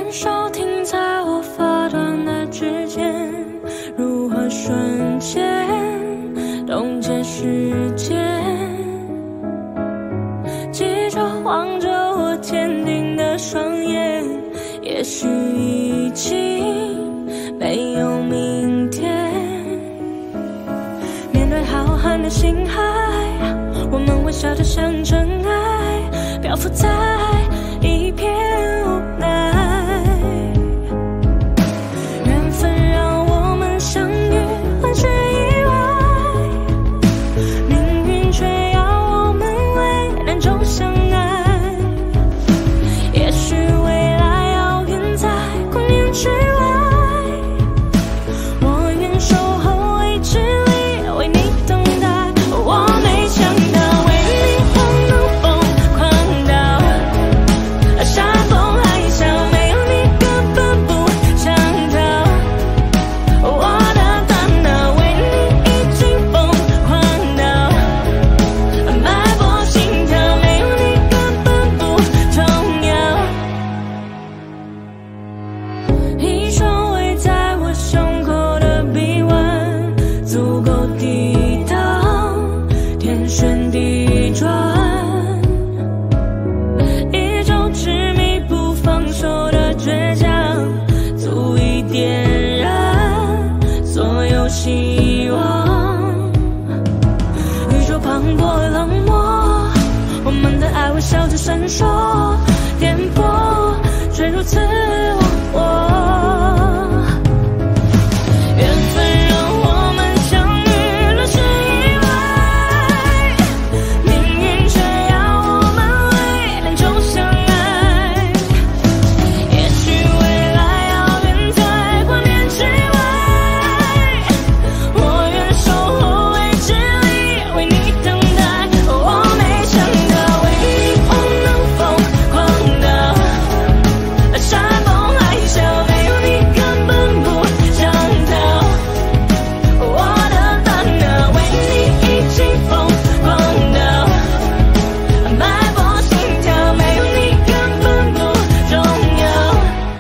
手停在我发端的指尖，如何瞬间冻结时间？记着望着我坚定的双眼，也许已经没有明天。面对浩瀚的星海，我们微笑着像真爱，漂浮在一片无奈。缘分让我们相遇，很是意外，命运却要我们为难中相爱。也许未来遥远在光年之外，我愿守候未知里，为你等待。我没想到为你我能疯狂到山崩海啸，没有你根本不想逃。我的大脑为你已经疯狂到脉搏心跳，没有你根本不重要。一双围在我胸口的臂弯，足够抵挡天旋地转，一周执迷不放手的倔强，足以点燃所有希望。宇宙磅礴冷漠，我们的爱微笑着闪烁，颠簸却如此忘我。缘分让我们相遇，乱世意外，命运却要我们为难中相爱。也许未来遥远在光年之外，我愿守候未知里，为你等待。我没想到为你我能疯狂到山崩海啸，没有你根本不想逃。我的大脑为你已经疯狂到脉搏心跳，没有你根本不重要。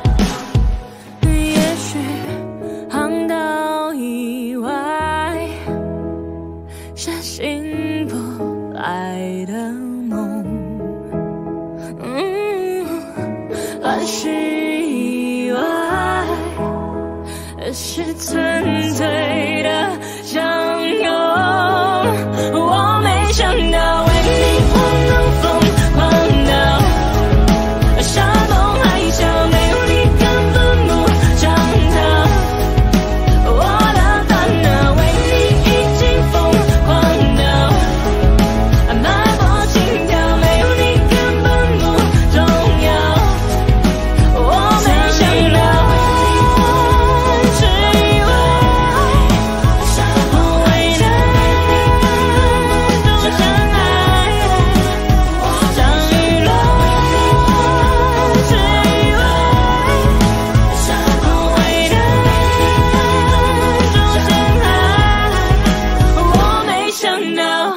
也许航道以外是醒不来的梦，乱世以外是纯粹的相拥。我没想到为你我能疯狂到山崩海啸，没有你根本不想逃。我的大脑为你已经疯狂到脉搏心跳，没有你根本不重要。我没想到是意外，无谓的都相爱，相遇了是意外，无谓的都相爱。我没想到。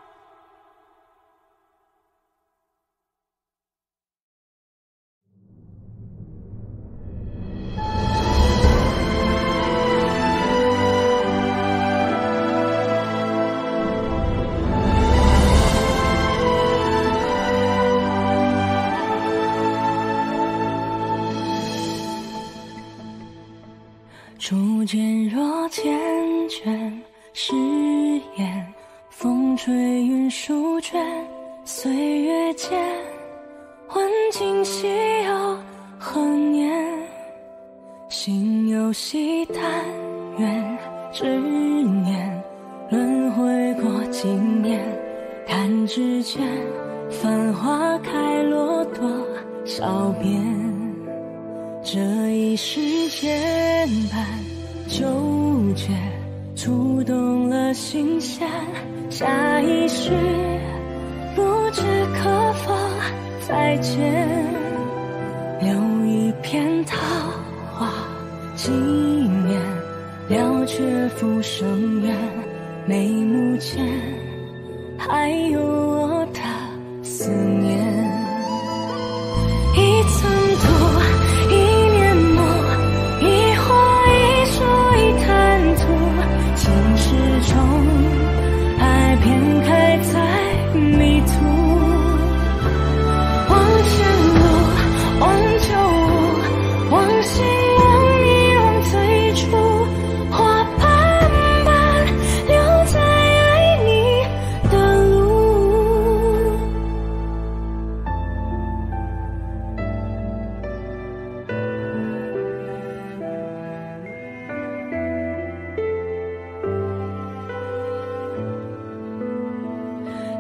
初见若缱绻誓言，风吹云舒卷，岁月间问今夕又何年？心有惜但愿执念，轮回过经年，弹指间繁花开落多少遍？这一世间般纠结，触动了心弦，下一世不知可否再见，留一片桃花纪念，了却浮生缘，眉目间还有我的思念。一寸土，一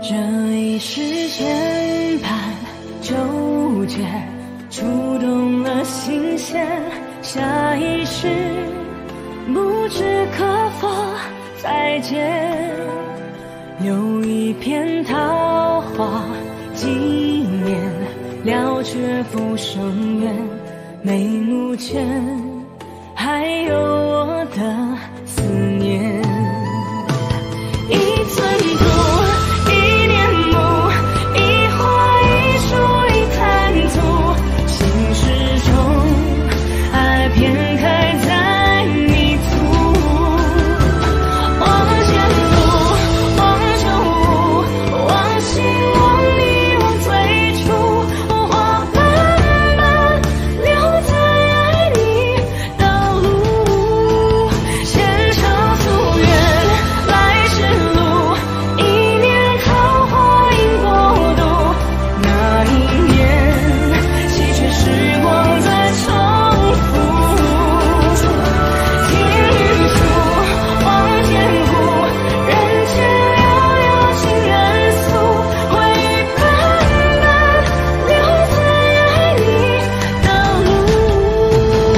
这一世牵绊纠结，触动了心弦。下一世不知可否再见，留一片桃花纪念，了却不生缘。眉目前还有我的思念，一寸土，一念木，一花一树一滩土，心事中爱偏开在迷途。往前路，往旧物，往昔往你往最初，花瓣般留在爱你的路。牵肠夙愿来时路，一念桃花映国度。那一年稀缺时光在重复。听云树，望天湖，人间悠悠情人诉，回忆斑斑留在爱你的路。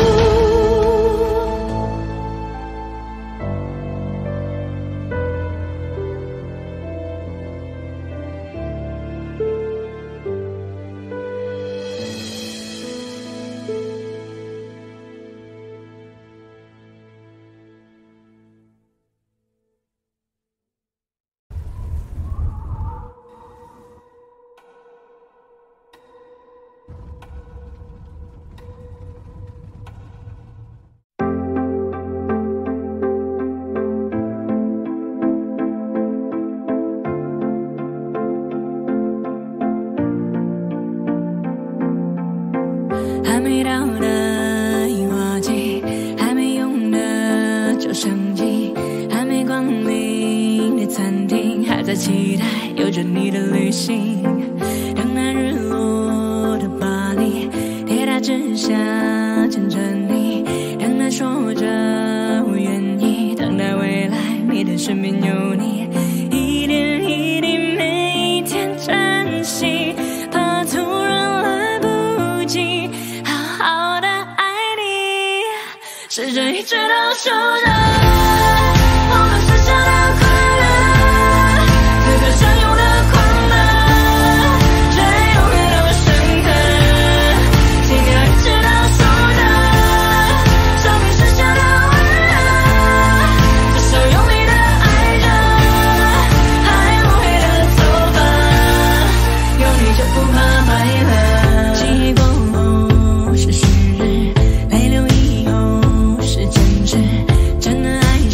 还没到的樱花季，还没用的照相机，还没光临的餐厅，还在期待有着你的旅行。等那日落的巴黎，铁塔之下牵着你，等他说着我愿意，等待未来你的身边有你，一点一滴每一天珍惜，怕突然来不及好好的爱你，试着一直都守着我们剩下的快乐，此刻相拥的狂热，却永远都深刻，期待一直都守着生命剩下的温热，至少用力的爱着，还不会的走吧，有你就不怕白了。记忆过后是虚日，泪流以后是真挚，真的爱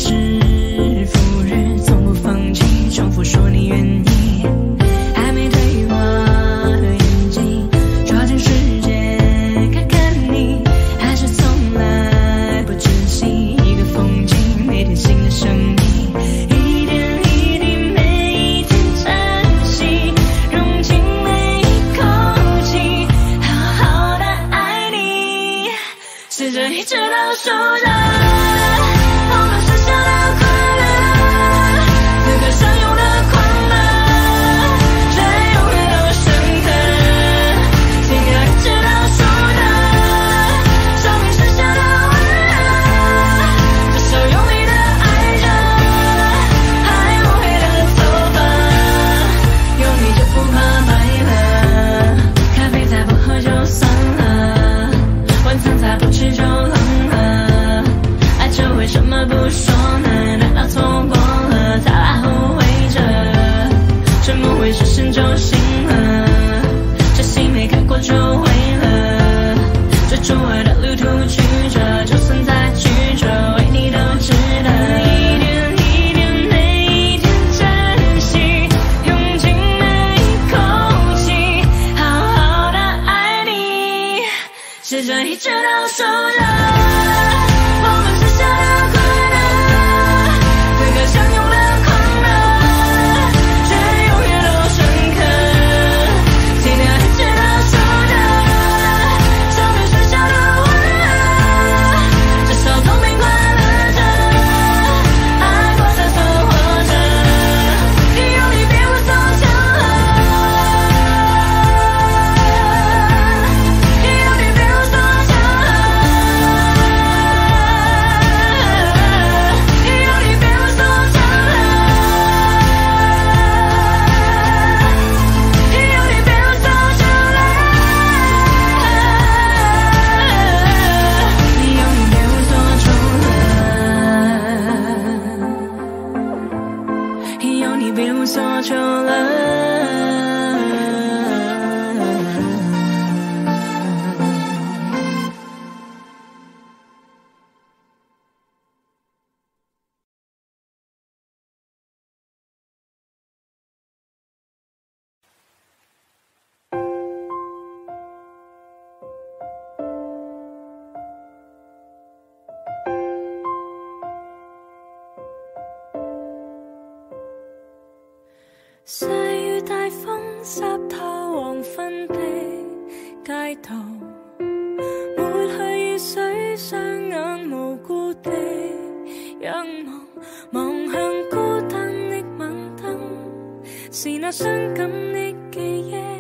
细雨大风湿透黄昏的街道，抹去雨水，雙眼無辜地仰望，望向孤單的晚燈，是那傷感的記憶，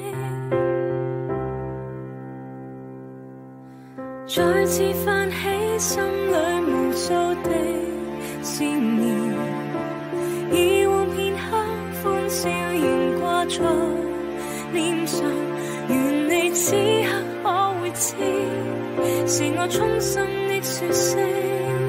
再次泛起心裏無數的思念，以往片刻歡笑仍掛在臉上，願你此刻可會知，是我衷心的說聲。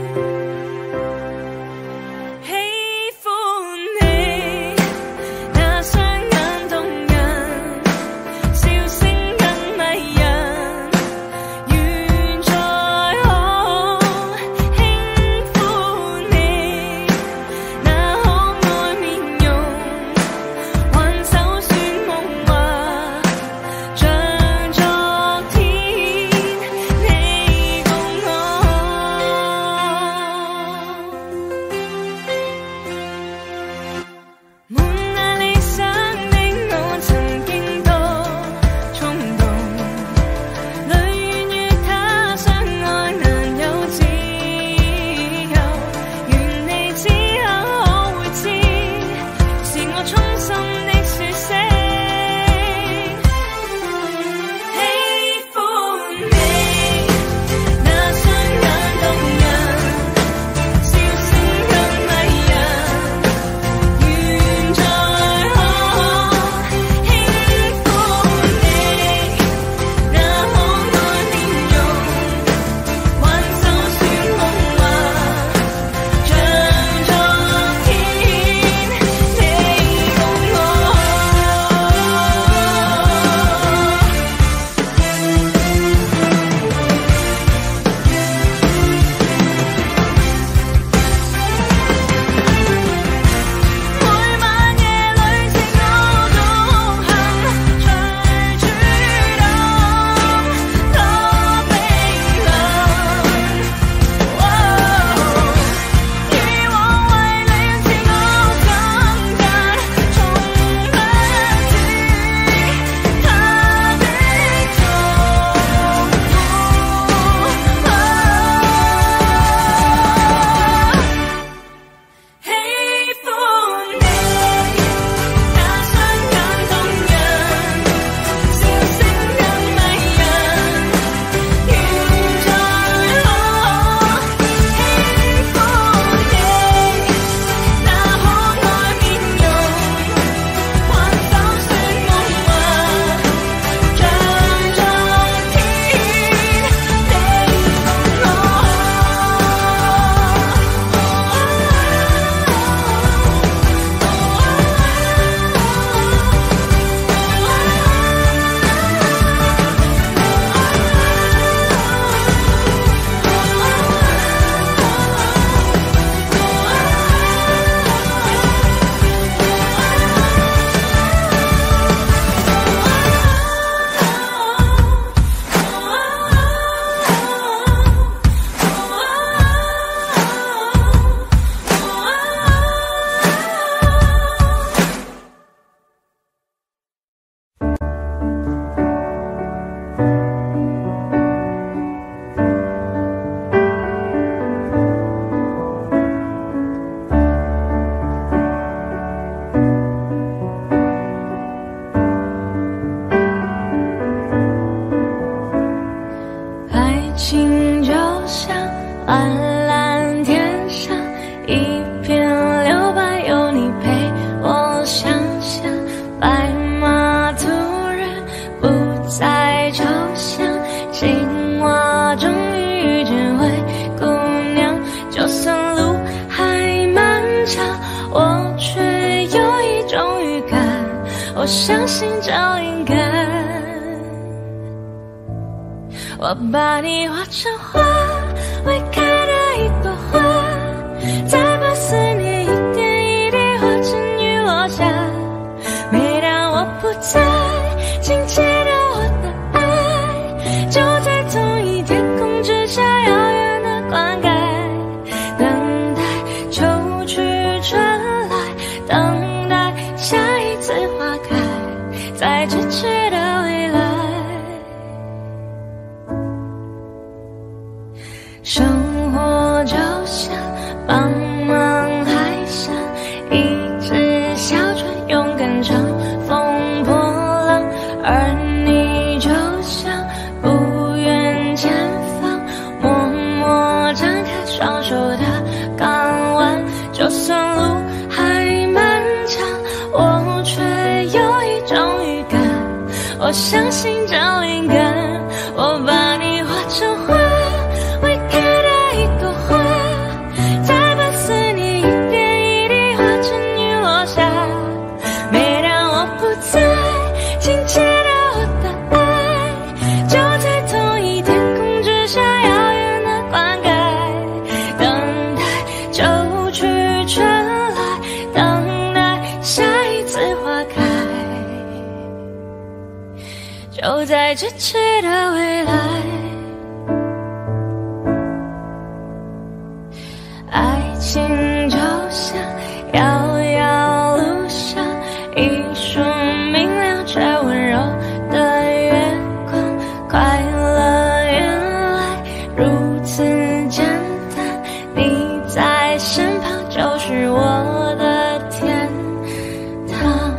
我相信就应该，我把你画成花，未开的一朵花，再把思念一点一滴化成雨落下。每当我不在，请记得我的爱，就在同一天空之下遥远的灌溉，等待秋去春来，等待下一次茫茫海上，一只小船勇敢乘风破浪，而你就像不愿前方，默默张开双手的港湾。就算路还漫长，我却有一种预感，我相信这灵感，我把你画成画，未开的一朵花，再把思念一点一滴化成雨落下。每当我不在，请记得我的爱，就在同一天空之下遥远的灌溉，等待秋去春来，等待下一次花开，就在咫尺的未来。爱情就像遥遥路上一束明亮却温柔的月光，快乐原来如此简单，你在身旁就是我的天堂。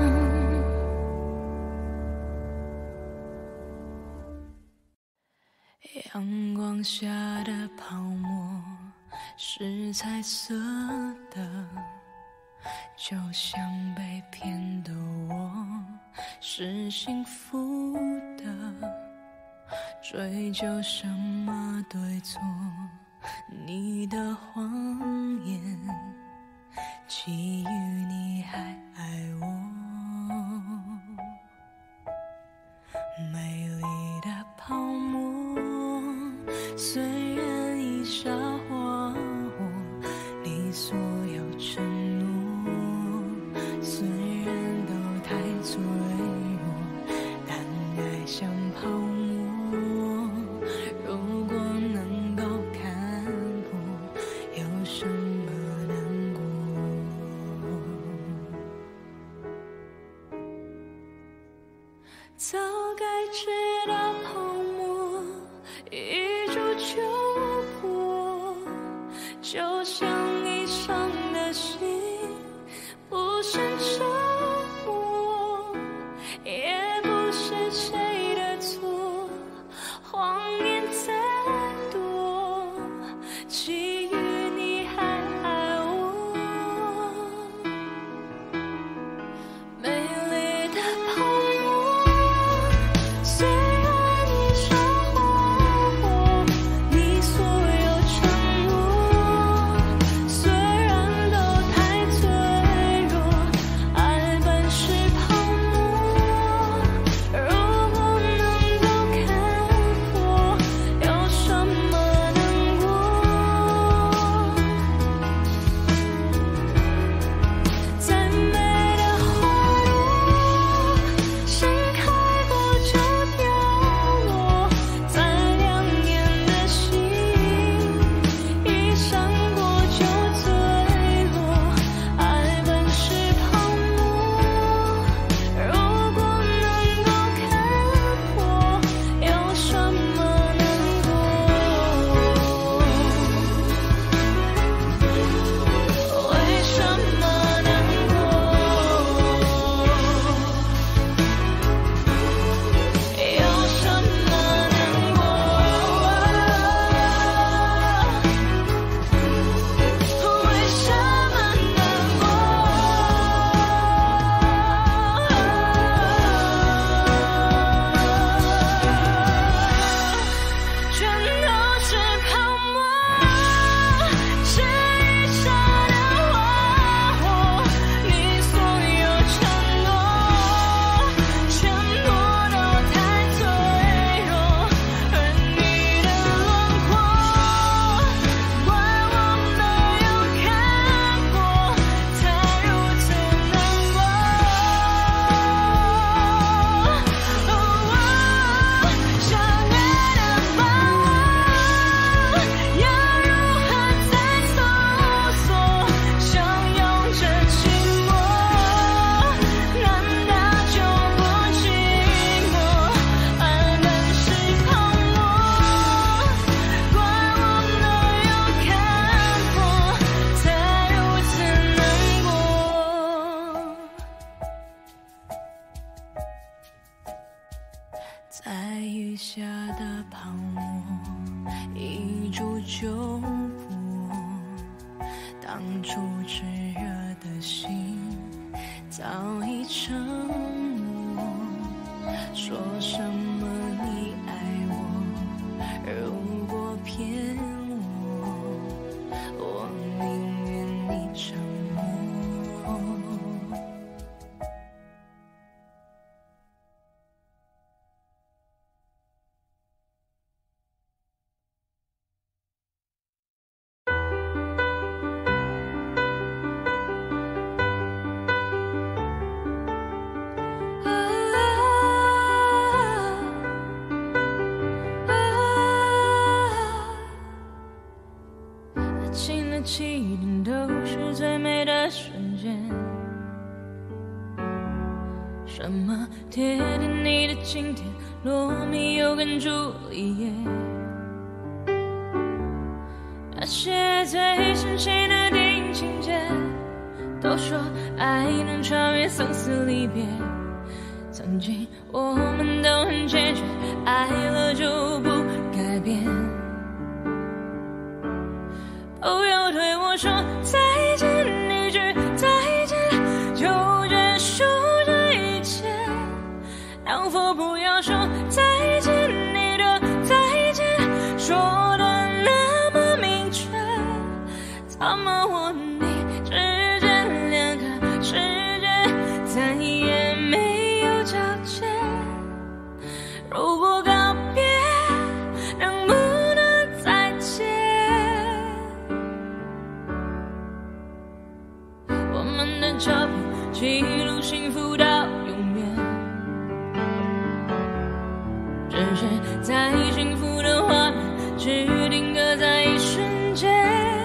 阳光下的泡沫是彩色的，就像被骗的我是幸福的，追究什么对错，你的谎言基于你还爱我，美丽的泡沫虽然已烧火，你所有承诺虽然都太脆弱，但爱像泡沫，如果能够看破，有什么难过？早该知道泡沫一触就破，就像已伤的心不胜折磨，也不是谁的错，谎言再多，基于你还爱我，美丽的泡沫虽然已烧火，你所有承诺虽然都太初炽热的心早已沉默，说什么你爱我，如果骗我宁愿你沉默。起点都是最美的瞬间，什么铁定你的经典，罗密欧跟朱丽叶，那些最深情的电影情节，都说爱能穿越生死离别。曾经我们都很坚决，爱了就不改变。不要对我说再见，一句再见就结束这一切。能否不要说再见，你的再见说的那么明确？怎么我你之间两个世界再也没有交界？如果告别能不能再见？我们的照片记录幸福到永远，只是在幸福的画面只定格在一瞬间。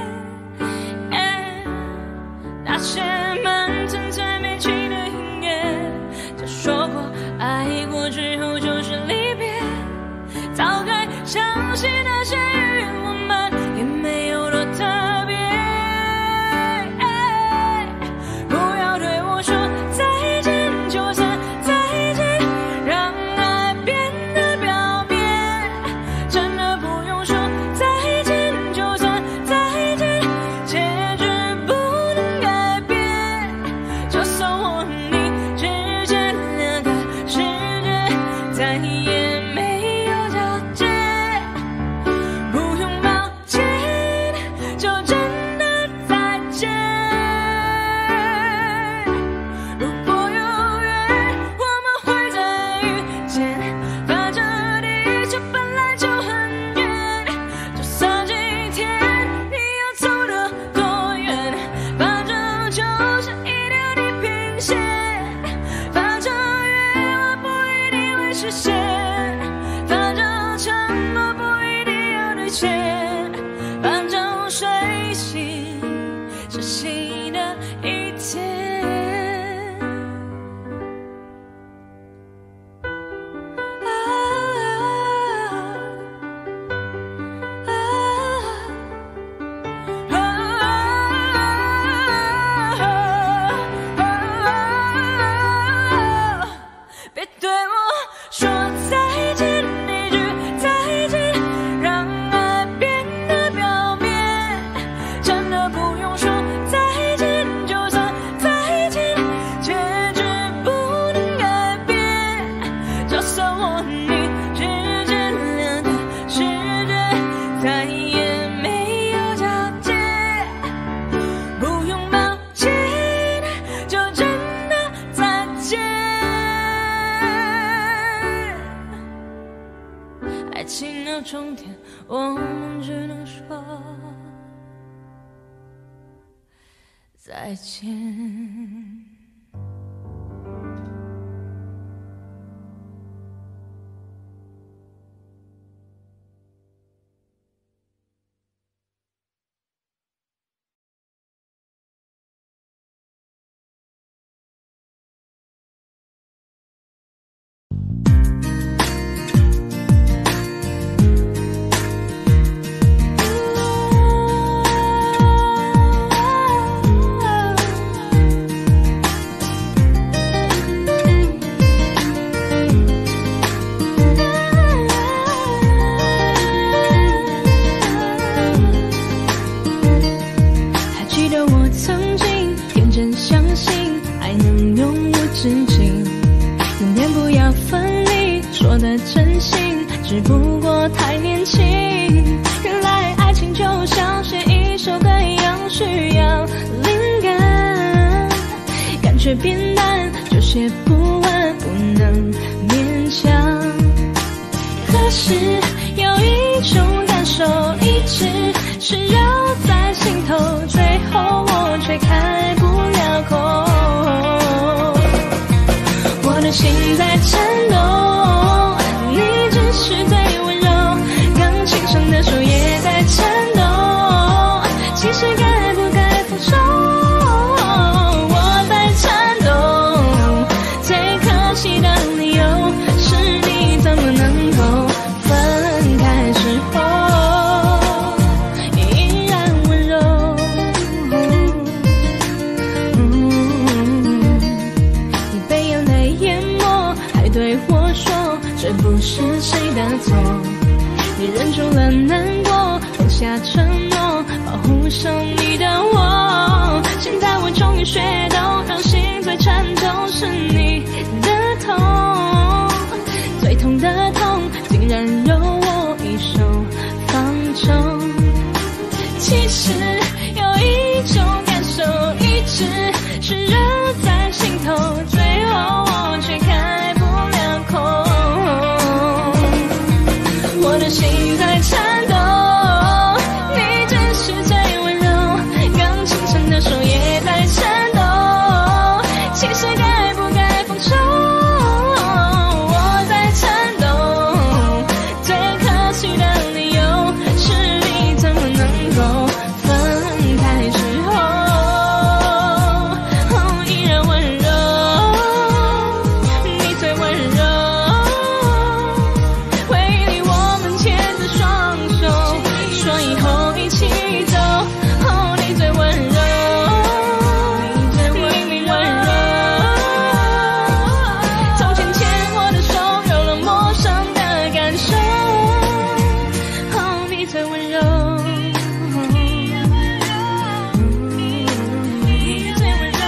那些满城最美情的音乐，就说过爱过之后就是离别。早该相信那些语言，我们也没有多特别。不要对我说再见，就算再见让爱变得表面，真的不用说再见，就算再见结局不能改变。就算我你之间两个世界再也没有交界，不用抱歉就真的再见。如果有缘我们会再遇见，反正地球本来就很远，就算今天你要走得多远，反正就是一条地平线，反正愿望不一定会实现，反正承诺不一定要兑现，反正睡醒是新的一天。别对我说再见，一句再见让爱变得表面，真的不用说再见，就算再见结局不能改变。就算我你之间两个世界再也没有交界，不用抱歉就真的再见。爱情的终点，我们只能说再见。 只不过太年轻。原来爱情就像写一首歌一样，需要灵感，感觉变淡就写不完，不能勉强。可是有一种感受一直是绕在心头，最后我却开不了口。我的心在颤抖，你只是最温柔，钢琴上的手也在颤抖。其实该不该放手？我在颤抖，最可惜的理由是你怎么能够分开之后依然温柔。你被眼泪淹没，还对我说这不是谁的错。你忍住了难过，放下承诺，保护上你的我。现在我终于学懂，让心最颤抖是你的痛，最痛的痛竟然由我一手放纵。其实有一种感受一直是热在心头，最后我却开不了口。我的心在颤抖，你只是最温柔，钢琴上的手也在颤抖。其实该不该放手？我在颤抖，最可惜的理由是你怎么能够分开之后依然温柔，你最温柔。回忆里我们牵着双手，说以后一起走。你最温柔，明明温柔。从前牵我的手，有了陌生的感受。你最温柔，你最温柔。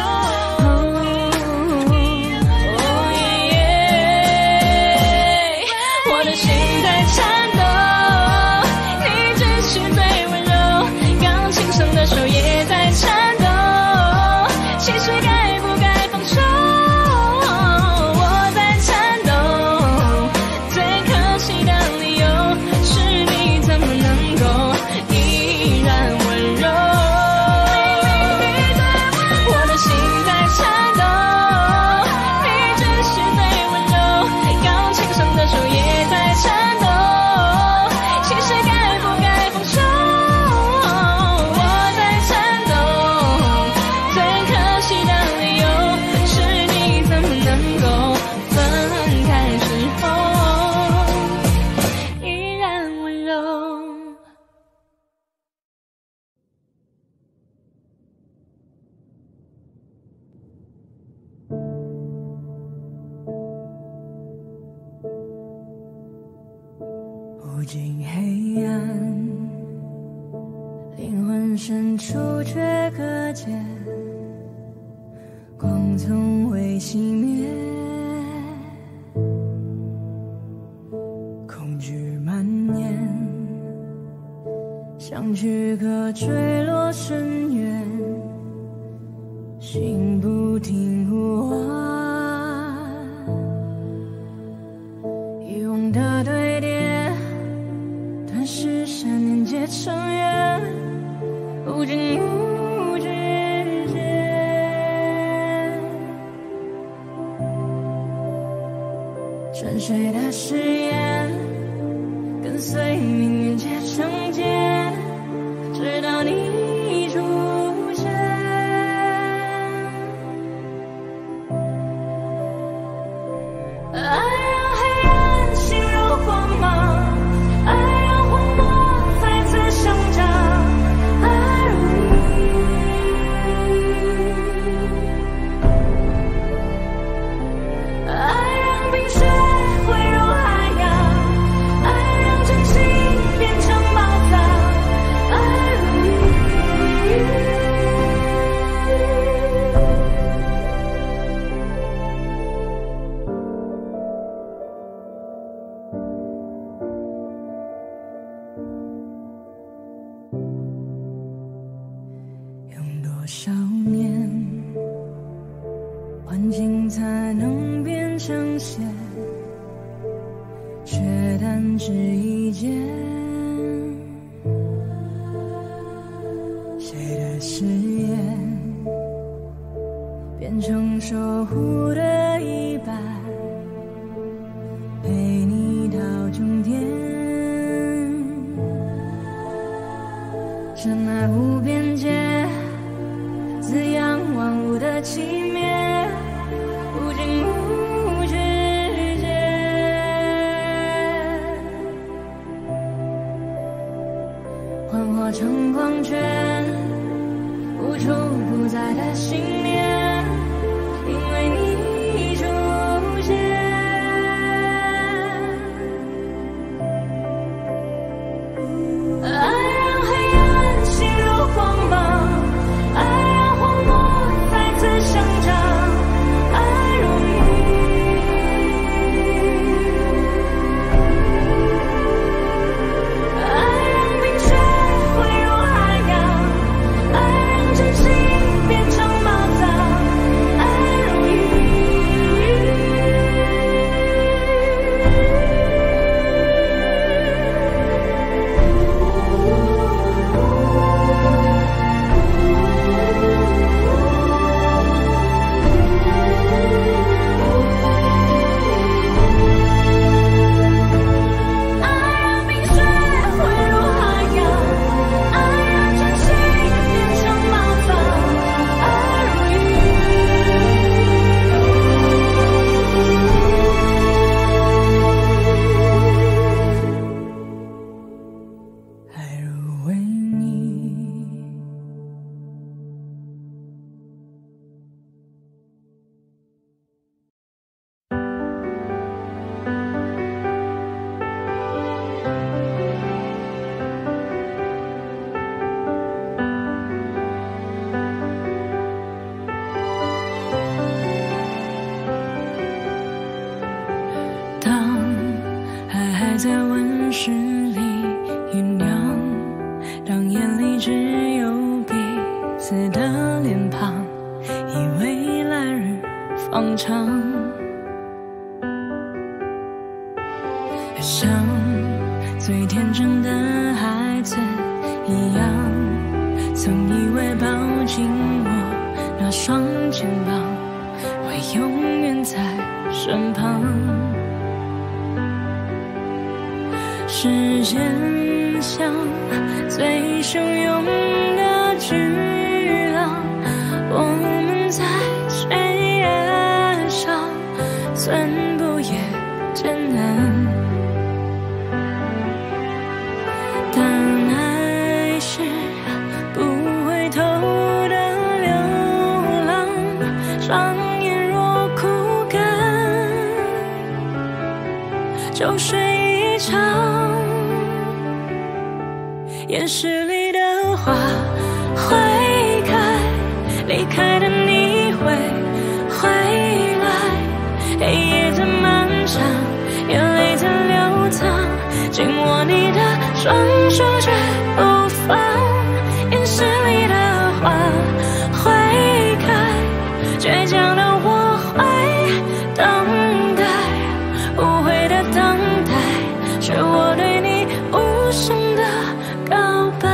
我的心在颤抖，你只是最温柔，钢琴上的手也在颤抖。其实该不该放手？我在颤抖，最可惜的理由是你怎么能够依然温柔。我的心在颤抖，你只是最温柔，钢琴上的手也在颤抖。其实该不该放手？我在颤抖，最可惜的理由是你怎么能够分开之后依然温柔。不尽黑暗，灵魂深处却可见光从未熄灭，恐惧蔓延，像躯壳坠落深渊，心不停呼唤，遗忘的对叠，但是3年结成缘，无尽无止间。沉睡的誓言，跟随命运结成茧，直到你出现。爱让黑暗陷入光芒，爱让荒漠再次生长，爱如你，爱让冰雪汇入海洋。 少年，环境才能变成线，却弹指一间。谁的誓言变成守护的一半，陪你到终点。深爱无边界，滋养万物的奇妙，无尽无止间。幻化成光圈，无处不在的信念，因为你出现。爱让黑暗陷入光芒，爱让荒漠再次生长，爱如雨，爱让冰雪汇入海洋，爱让真心变成宝藏，爱如雨。在温室里酝酿，当眼里只有彼此的脸庞，以为来日方长。像最天真的孩子一样，曾以为抱紧我那双肩膀，会永远在身旁。时间像最汹涌的巨浪，我们在悬崖上，寸步也艰难。但爱是不回头的流浪，双眼若枯干，就睡一场。岩石里的花会开，离开的你会回来。黑夜的漫长，眼泪在流淌，紧握你的双手却不放。岩石里的花会开，倔强的我会等待，无悔的等待，是我对你无声的告白。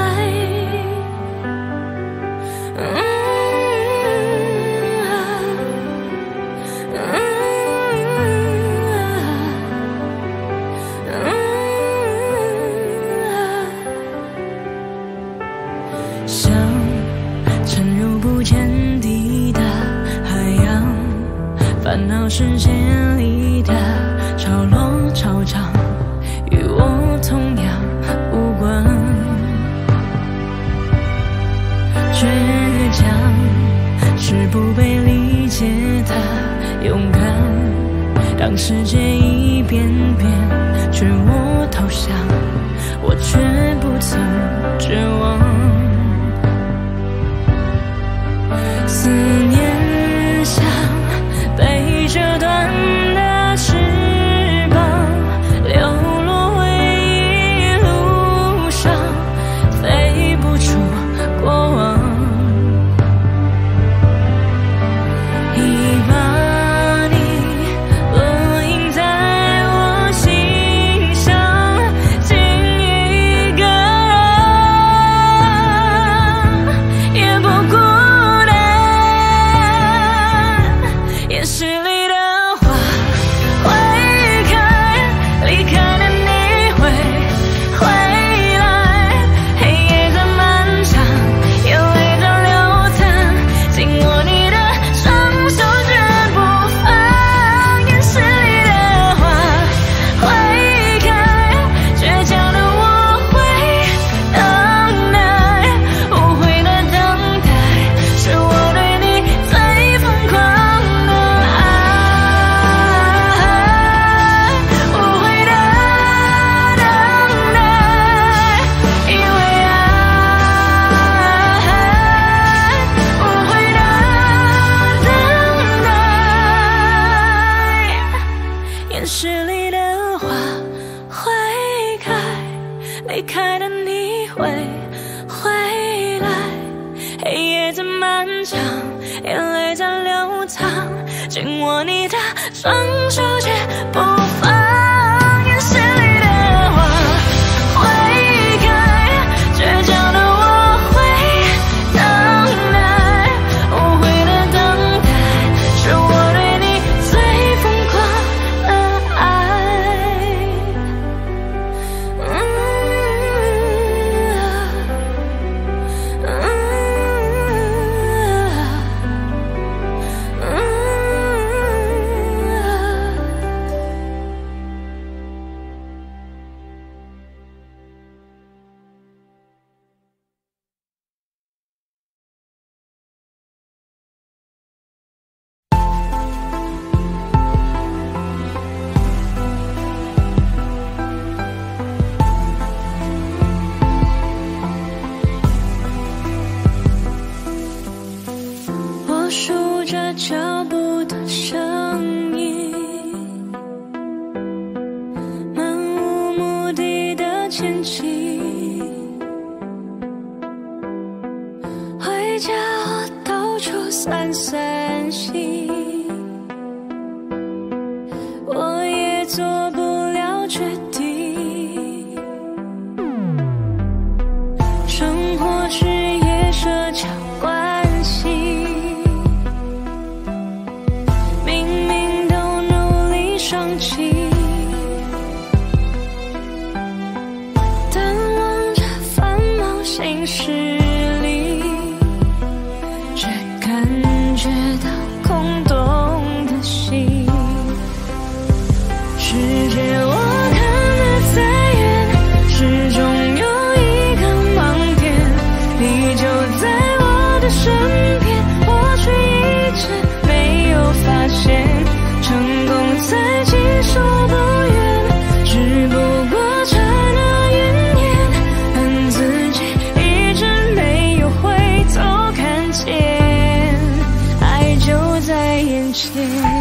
像沉入不见底的海洋，烦恼世界里的潮落潮涨，与我同样无关。倔强是不被理解的勇敢，当世界一遍遍劝我投降，我却不曾绝望。思念像被折断的翅膀，流落回忆路上，飞不出过往。 夜在漫长，眼泪在流淌，紧握你的双手绝不放，眼神里的花会开，倔强的我会等待，无悔的等待，是我对你最疯狂的爱。我数着脚步的声音，漫无目的的前进，回家我到处散散心，我也做不了决定，生活是夜社交关系，明明都努力双击，但望着繁忙行事里，却感觉到空洞的心。世界我看得再远，始终有一个盲点，你就在我的身边，我却一直没有发现，成功在即手不远，只不过刹那云烟，但自己一直没有回头看见，爱就在眼前。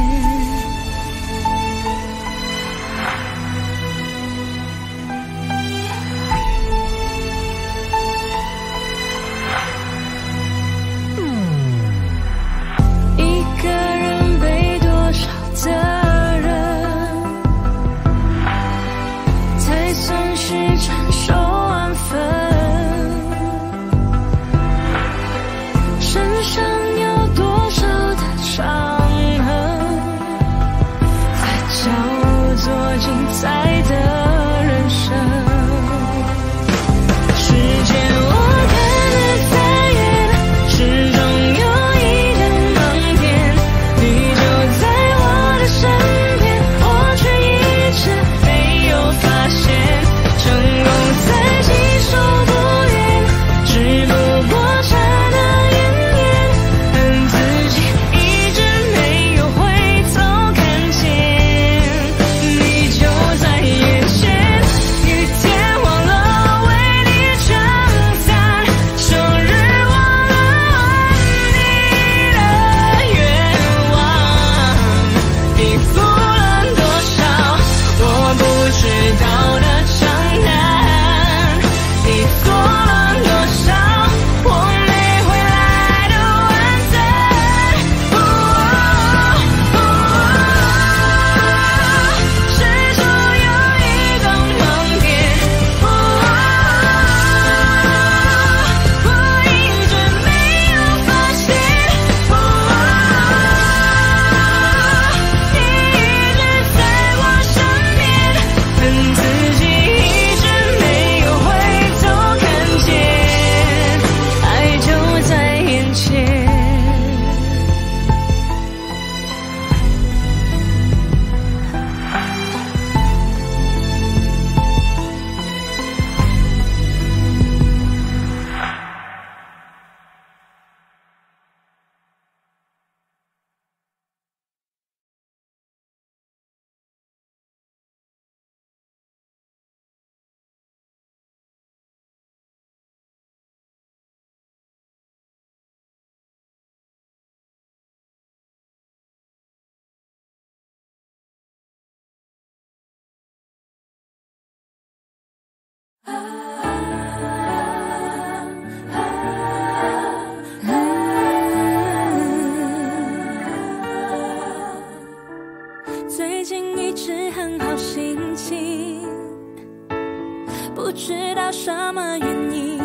么原因？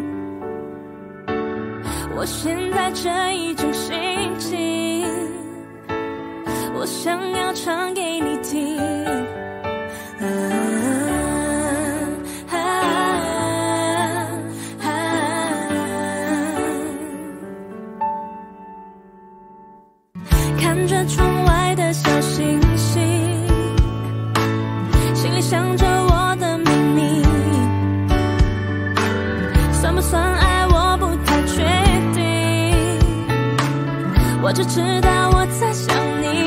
我现在这一种心情，我想要唱给你听。看着窗外的小星星，心里想着我的秘密，算不算爱我不太确定，我只知道我在想你。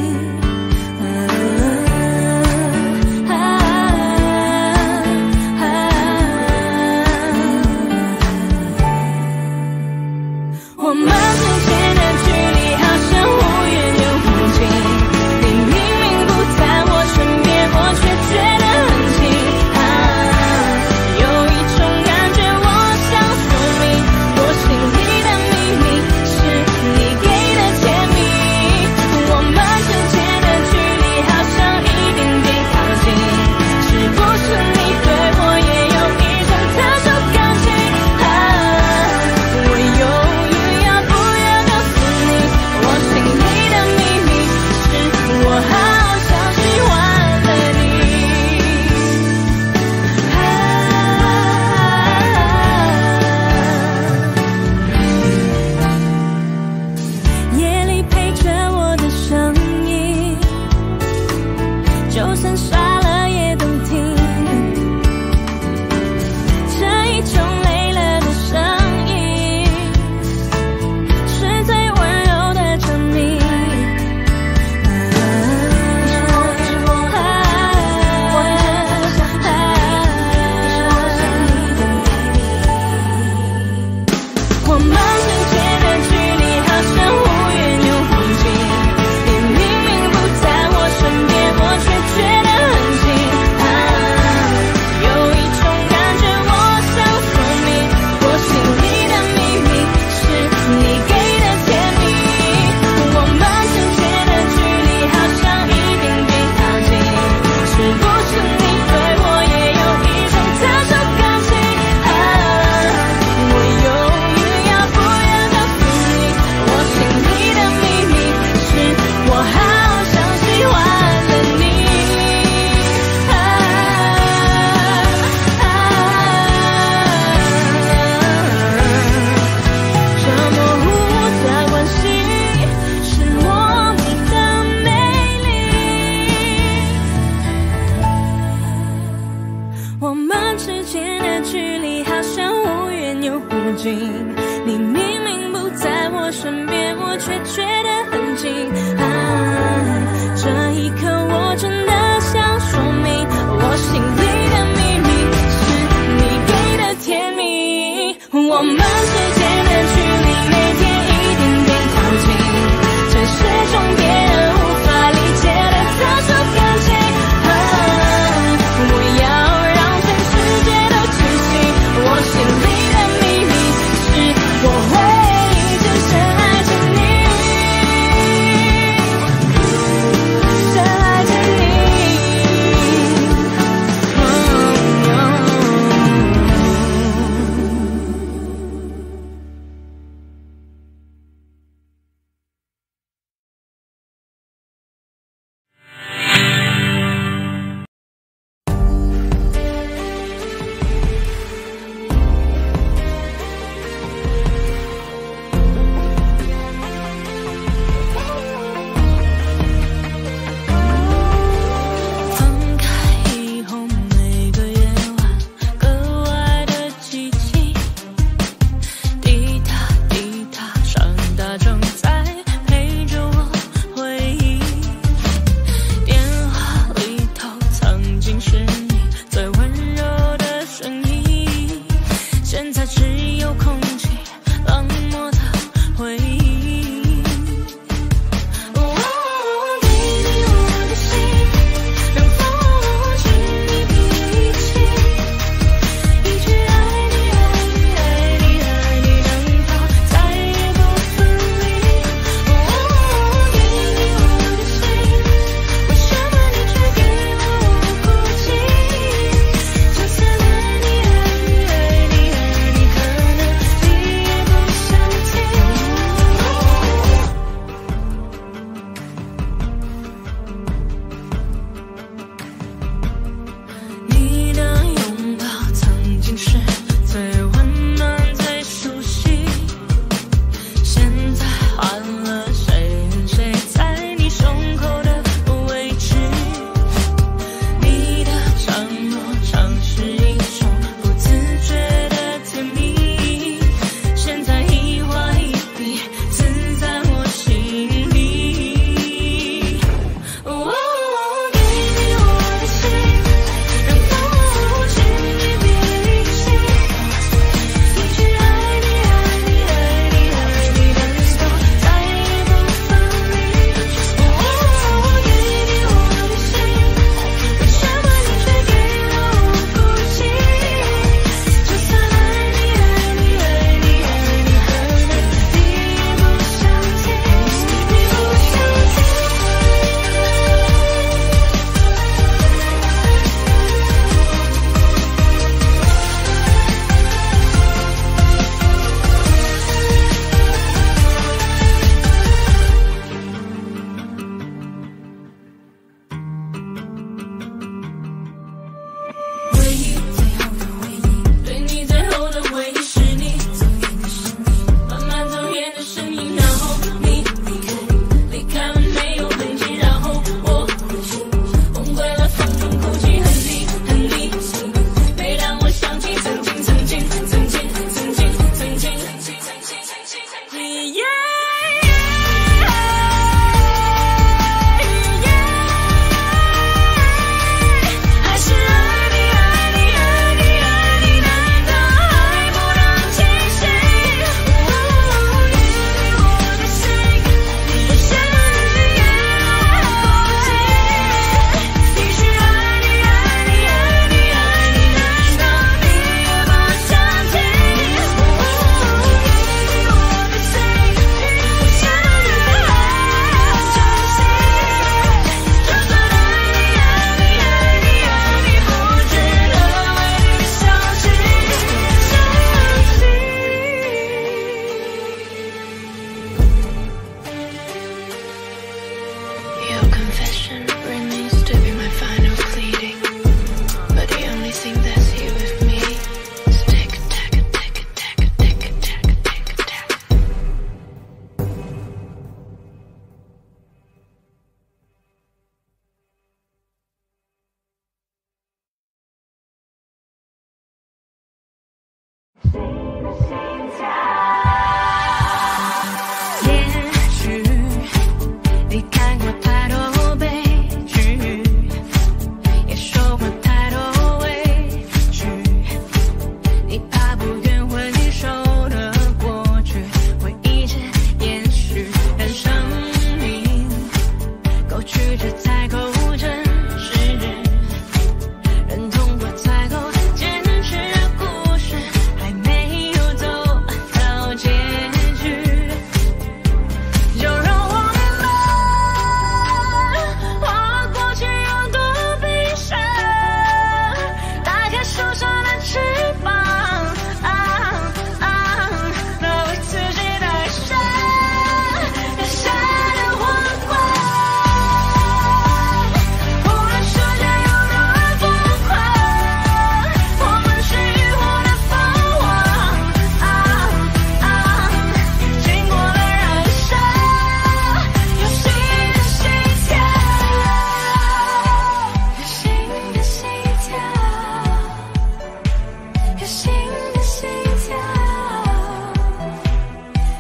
我们之间的距离好像忽远又忽近，你明明不在我身边，我却觉得很近。有一种感觉我想说明，我心里的秘密是你给的甜蜜。我们之间的距离好像一点点靠近，是不是你对我也有一种特殊感情？我犹豫要不要告诉你，我心里的秘密是我好像喜欢了你。夜里陪着我的声音，就算傻了也动听，这一种累了的声音是最温柔的证明。我们之间的距离好像忽远又忽近，你明明不在我身边，我却觉得很近。有一种感觉我想说明，我心里的秘密是你给的甜蜜。我们之间的距离好像一点点靠近，是不是你对我也有一种特殊感情？我犹豫要不要告诉你，我心里的秘密是我好像喜欢了你。这模糊的关系是莫名的美丽。我们之间的距离好像忽远又忽近，你明明不在我身边，我却觉得很近。这一刻我真的想说明，我心里的秘密是你给的甜蜜。我们之间的距离每天一点点靠近，这是种别人无法理解的特殊感情。我要让全世界都知悉，我心里的秘密是我会一直深爱着你。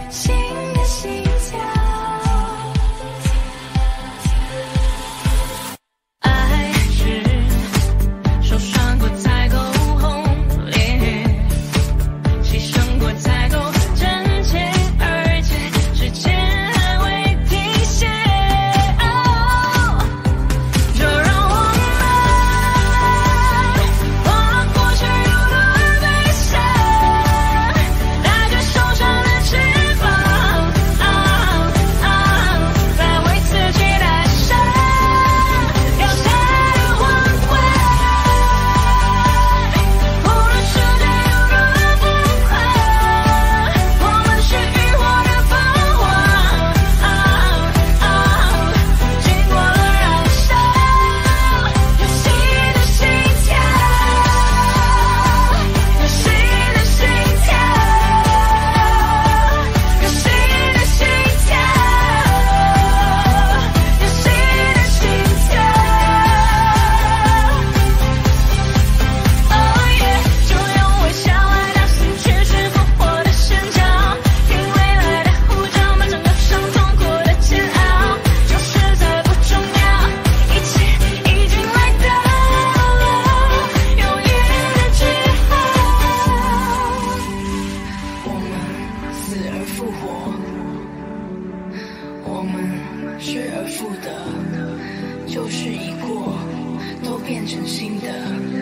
新的心跳。爱是受伤过才够轰烈，牺牲过才够真切，而且时间还未停歇。就让我们忘了过去有多悲伤，带着受伤的翅膀，再为自己戴上掉下的皇冠。无论世界有多疯狂，我们是浴火的凤凰，经过了燃烧，有新的心跳，有新的心跳，有新的心跳，有新的心跳。Oh yeah， 就用微笑来打醒去世复活的心跳，听未来的呼召，满腔歌声痛苦的煎熬，就实在不重要，一切已经来到了永远的句号。 我们死而复活，我们失而复得，旧事已过，都变成新的。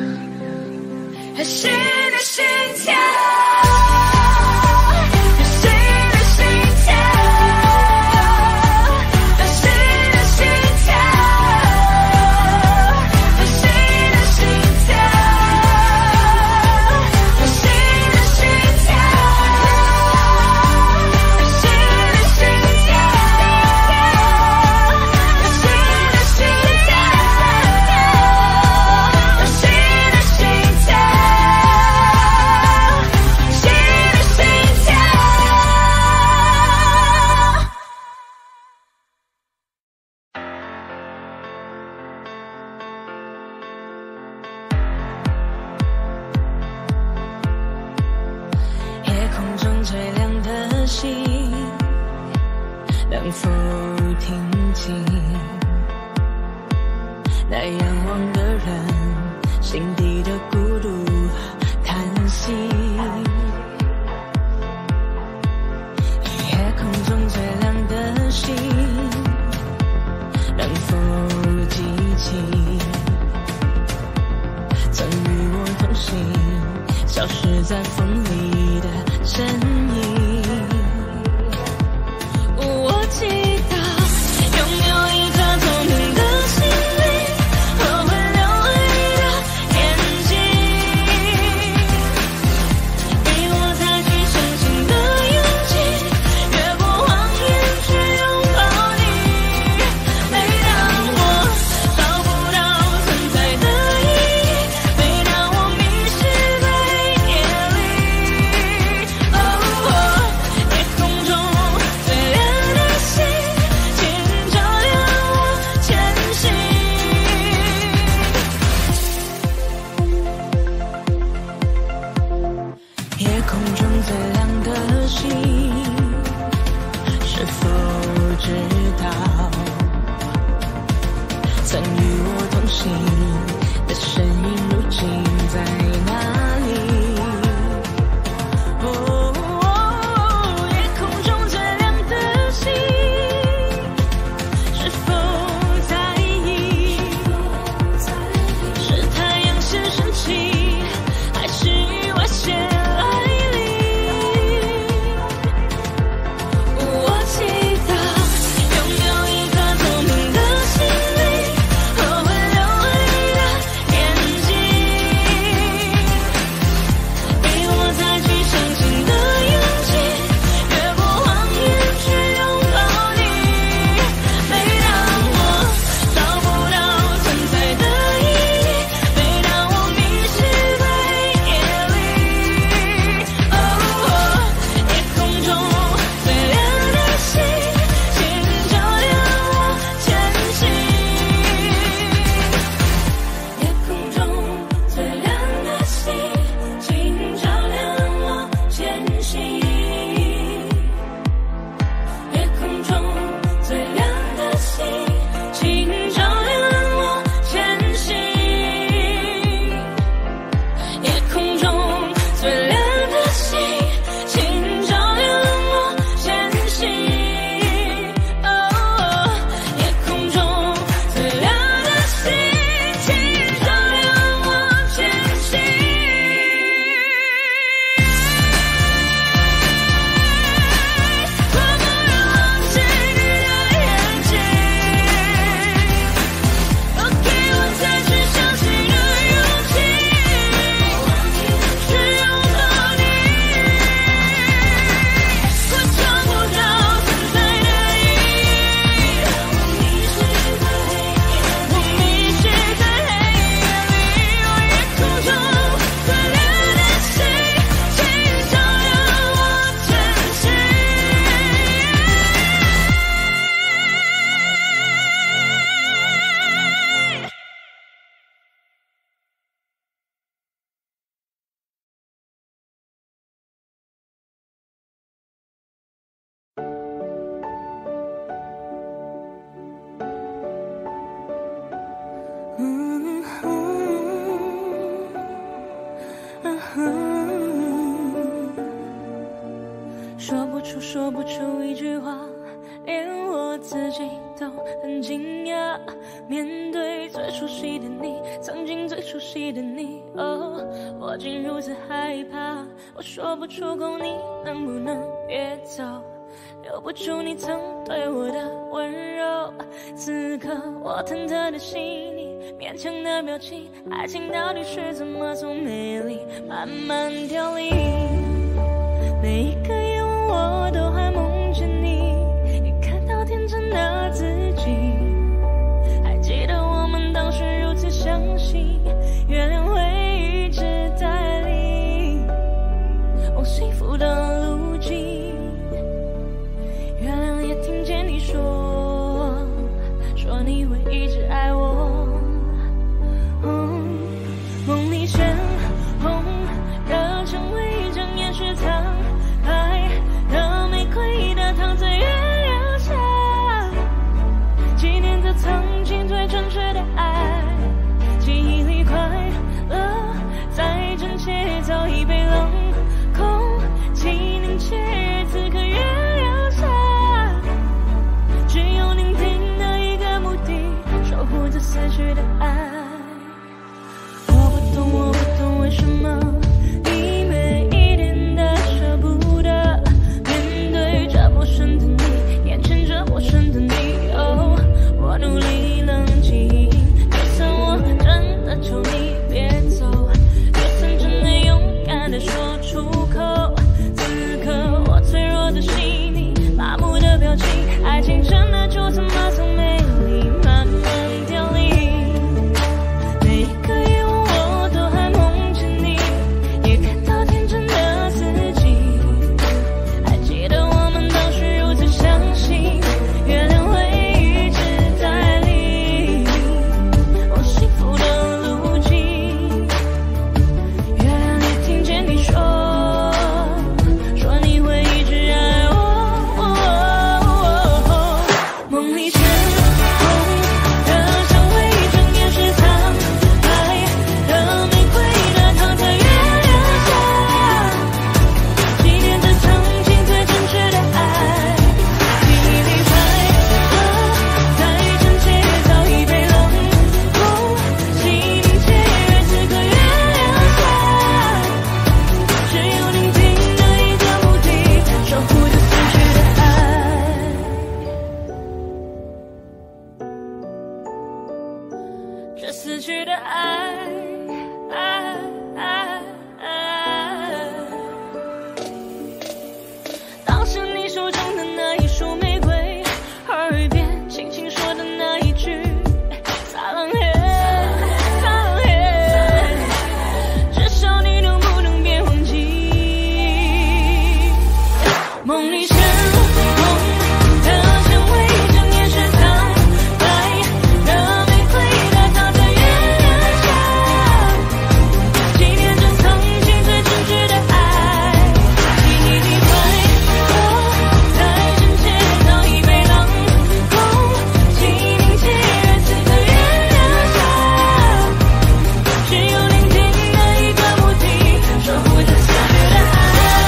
新的心跳，有新的心跳，有新的心跳，有新的心跳，有新的心跳，有新的心跳，有新的心跳，有新的心跳。夜空中最亮的星，能否听清那仰望的人心底的孤独叹息？夜空中最亮的星，能否记起曾与我同行，消失在风里的身影？我祈祷拥有一颗聪明的心灵和会流泪的眼睛，给我采取相信的勇气，越过谎言去拥抱你。每当我找不到存在的意义，每当我迷失在黑夜里，夜空中最亮的星，请照亮我前行。夜空中最亮的星，是否知道曾与我同行的身影如今在哪里？夜空中最亮的星，是否在意？是太阳先升起，还是意外先来临？我祈祷拥有一颗聪明的心灵和会流泪的眼睛， 说不出一句话，连我自己都很惊讶。面对最熟悉的你，曾经最熟悉的你，哦，我竟如此害怕。我说不出口，你能不能别走？留不住你曾对我的温柔。此刻我忐忑的心里，勉强的表情，爱情到底是怎么从美丽慢慢凋零？每一个夜晚我都还梦见你，也看到天真的自己。还记得我们当时如此相信，月亮会一直带领往幸福的路径。月亮也听见你说你会一直爱我。梦里鲜红的蔷薇正掩饰苍白的玫瑰的躺在月亮下，纪念着曾经最真挚的爱。记忆里快乐再真切早已被冷空气凝结，此刻月亮下只有聆听的一个目的，守护着死去的爱。我不懂为什么你每一点的舍不得，面对这陌生的你，眼前这陌生的你，哦，我努力冷静，就算我真的求你别走，就算真的勇敢的说出口，此刻我脆弱的心里，麻木的表情，爱情真的就这么从美丽慢慢凋零。每一个夜晚我都还梦见你，也看到天真的自己。还记得我们当时如此相信，月亮会一直带领往幸福的路径。月亮也听见你说你会一直爱我。梦里鲜红的蔷薇正掩饰苍白的玫瑰的躺在月亮下，纪念着曾经最真挚的爱。记忆里快乐再真切早已被冷空气凝结，此刻月亮下只有聆听的一个目的，守护着死去的爱。这死去的爱，当时你手中的那一束玫瑰，耳边轻轻说的那一句撒浪嘿撒浪嘿，至少你能不能别忘记？梦里鲜红的蔷薇正掩饰苍白的玫瑰的躺在月亮下，纪念着曾经最真挚的爱。记忆里快乐太真切早已被冷空气凝结，此刻月亮下只有聆听的一个目的，守护着死去的爱。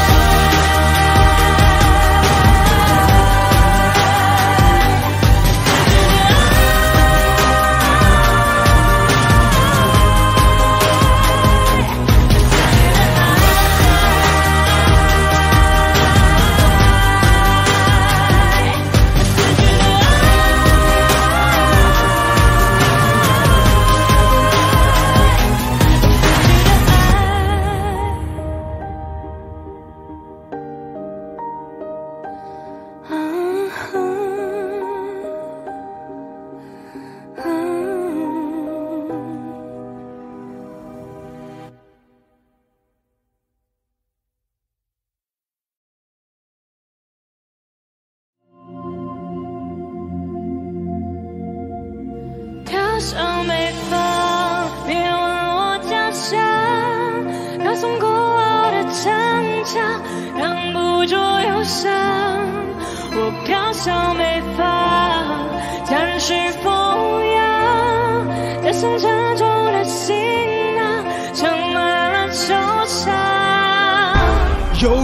飘向北方，别问我家乡，高耸古老的城墙，挡不住忧伤。我飘向北方，家人是风扬，带上沉重的行囊，盛满了愁伤。 有人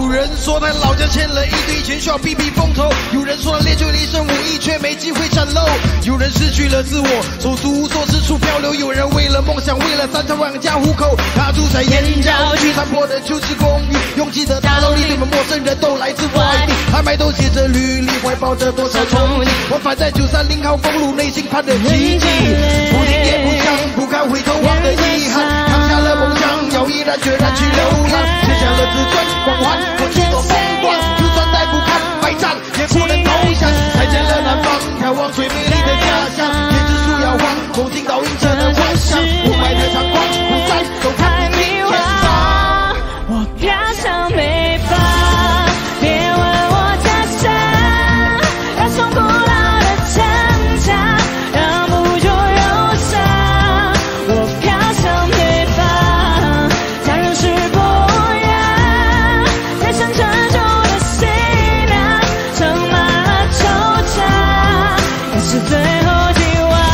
说他老家欠了一堆钱，需要避避风头。有人说他练就了一身武艺，却没机会展露。有人失去了自我，手足无措，四处漂流。有人为了梦想，为了3餐养家糊口。他住在燕郊区残破的旧式公寓，拥挤的大楼里，你们陌生人都来自外地。他埋头写着履历，怀抱着多少憧憬。往返在930号公路，内心盼着奇迹。不听也不想，不堪回头望的遗憾。扛下了梦想，要毅然决然去流浪。写下了自尊光环，过去多风光。就算再不堪败仗，也不能投降。再见了南方，眺望最美丽的家乡。椰子树摇晃，梦境倒映着的幻想。雾霾的阳光，不再都看不见前方。 我飘向北方，别问我家乡，要从古老的城墙，让不住忧伤。我飘向北方，家人是不样，在深沉中的行囊，盛满了惆怅，也是最后希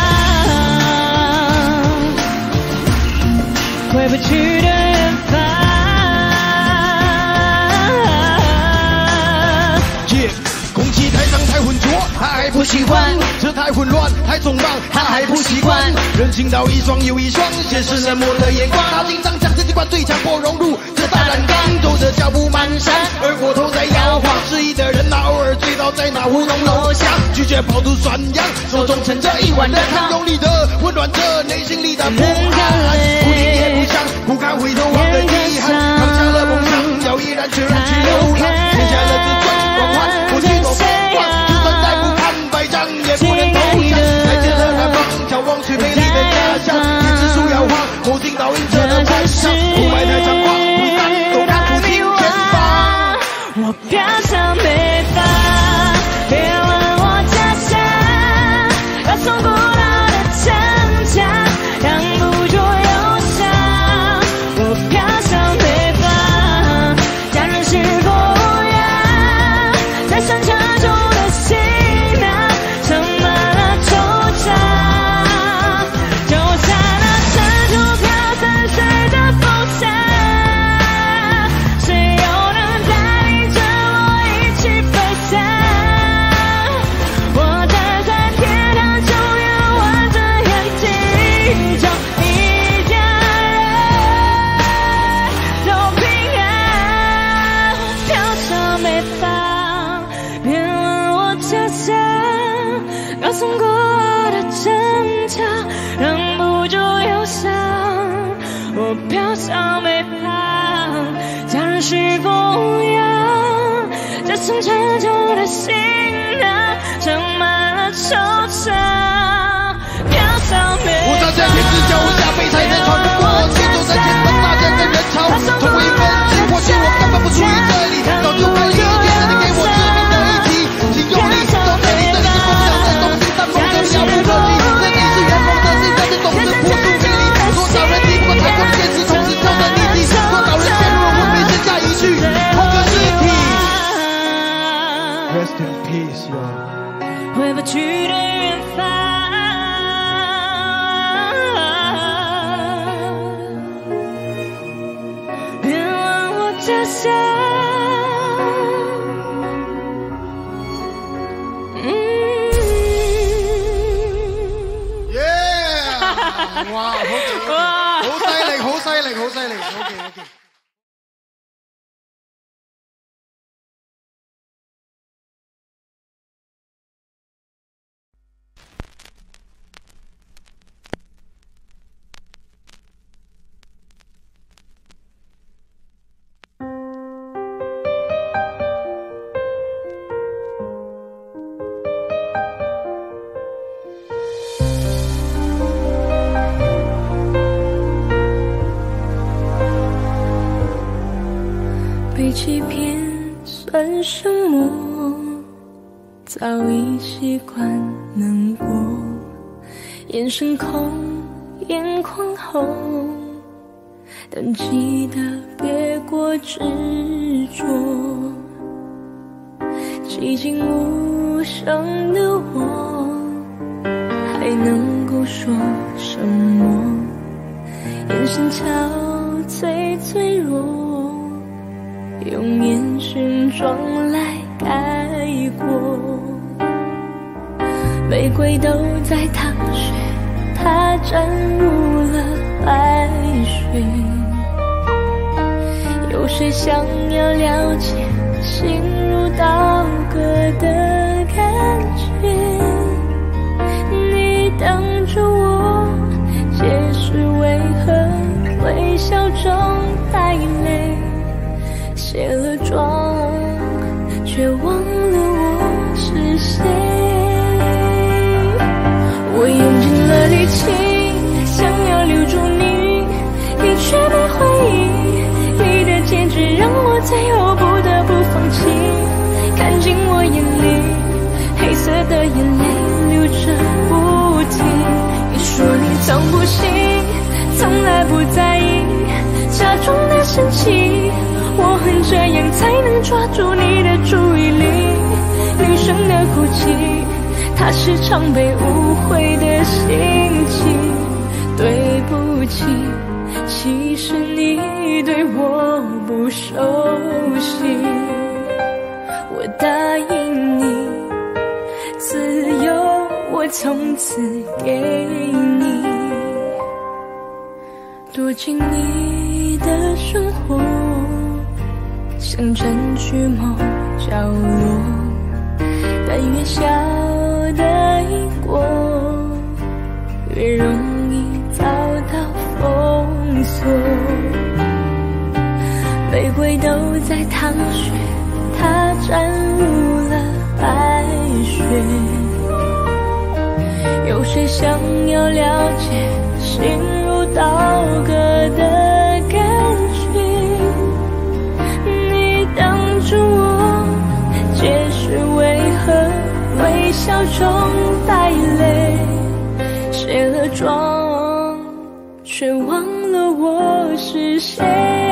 望，回不去的远方。 空气太脏太浑浊，他还不喜欢；这太混乱太匆忙，他还不习惯。人行道一双又一双，显示冷漠的眼光。他紧张将自己灌醉，强迫融入这大染缸，走着脚步蹒跚，而过头在摇晃。失意的人那偶尔醉倒在那胡同楼下，拒绝饱读涮羊，手中盛着一碗热汤，用力的温暖着内心里的不安。不听也不想，不堪回头望的遗憾。扛下了梦想，要毅然决然去流浪。写下了自尊光环，过去多风光。就算再不堪败仗，也不能投降。再见了南方，眺望最美丽的家乡。椰子树摇晃，梦境倒映着的幻想。雾霾太阳光，不散都看不清前方。 我飘向北方，别问我家乡，要从古老的城墙，挡不住忧伤。我飘向北方，家人是不样，在深沉中的行囊，盛满了惆怅，就像那深处飘散水的风沙，谁又能带领着我一起飞翔？我站在天堂中央，望着眼睛中一家人都平安。飘向北方，别问我家乡，要从过的城墙，忍不住忧伤。我飘向北方，家人是风扬，这深沉中的行囊，盛满了惆怅。飘向北方， 我站在天之脚下，被才能穿不过去，走在前方那人跟人潮，从未分清，或许我根本不属于这里，早就该理解了你给我致命的一击，请用力，走在你这里是梦想的东西，但梦想遥不可及，这里是远方的事，但是总是扑朔迷离，多少人敌不过太空现实，同时跳在逆境，多少人陷入了昏迷，剩下一具空的尸体。Rest in peace, yo。 回不去的远方，别问我家乡。 哇，好犀利，好犀利，好犀利 ，OK。 被欺骗算什么？早已习惯难过，眼神空，眼眶红，但记得别过执着。寂静无声的我，还能够说什么？眼神憔悴脆弱， 用烟熏妆来盖过。玫瑰都在淌血，它沾入了白雪。有谁想要了解心如刀割的感觉？你挡住我，解释为何微笑中带泪。卸了妆，却忘了我是谁。我用尽了力气，想要留住你，你却没回应。你的坚决让我最后不得不放弃。看进我眼里，黑色的眼泪流着不停。你说你从不信，从来不在意，假装的生气。我恨这样才能抓住你的注意力。女生的哭泣，它是常被误会的心情。对不起，其实你对我不熟悉。我答应你，自由我从此给你，躲进你的生活，想占据某角落，但越小的因果，越容易遭到封锁。玫瑰都在淌血，它沾入了白雪。有谁想要了解心如刀割的感觉？你挡住我，解释为何微笑中带泪。卸了妆，却忘了我是谁。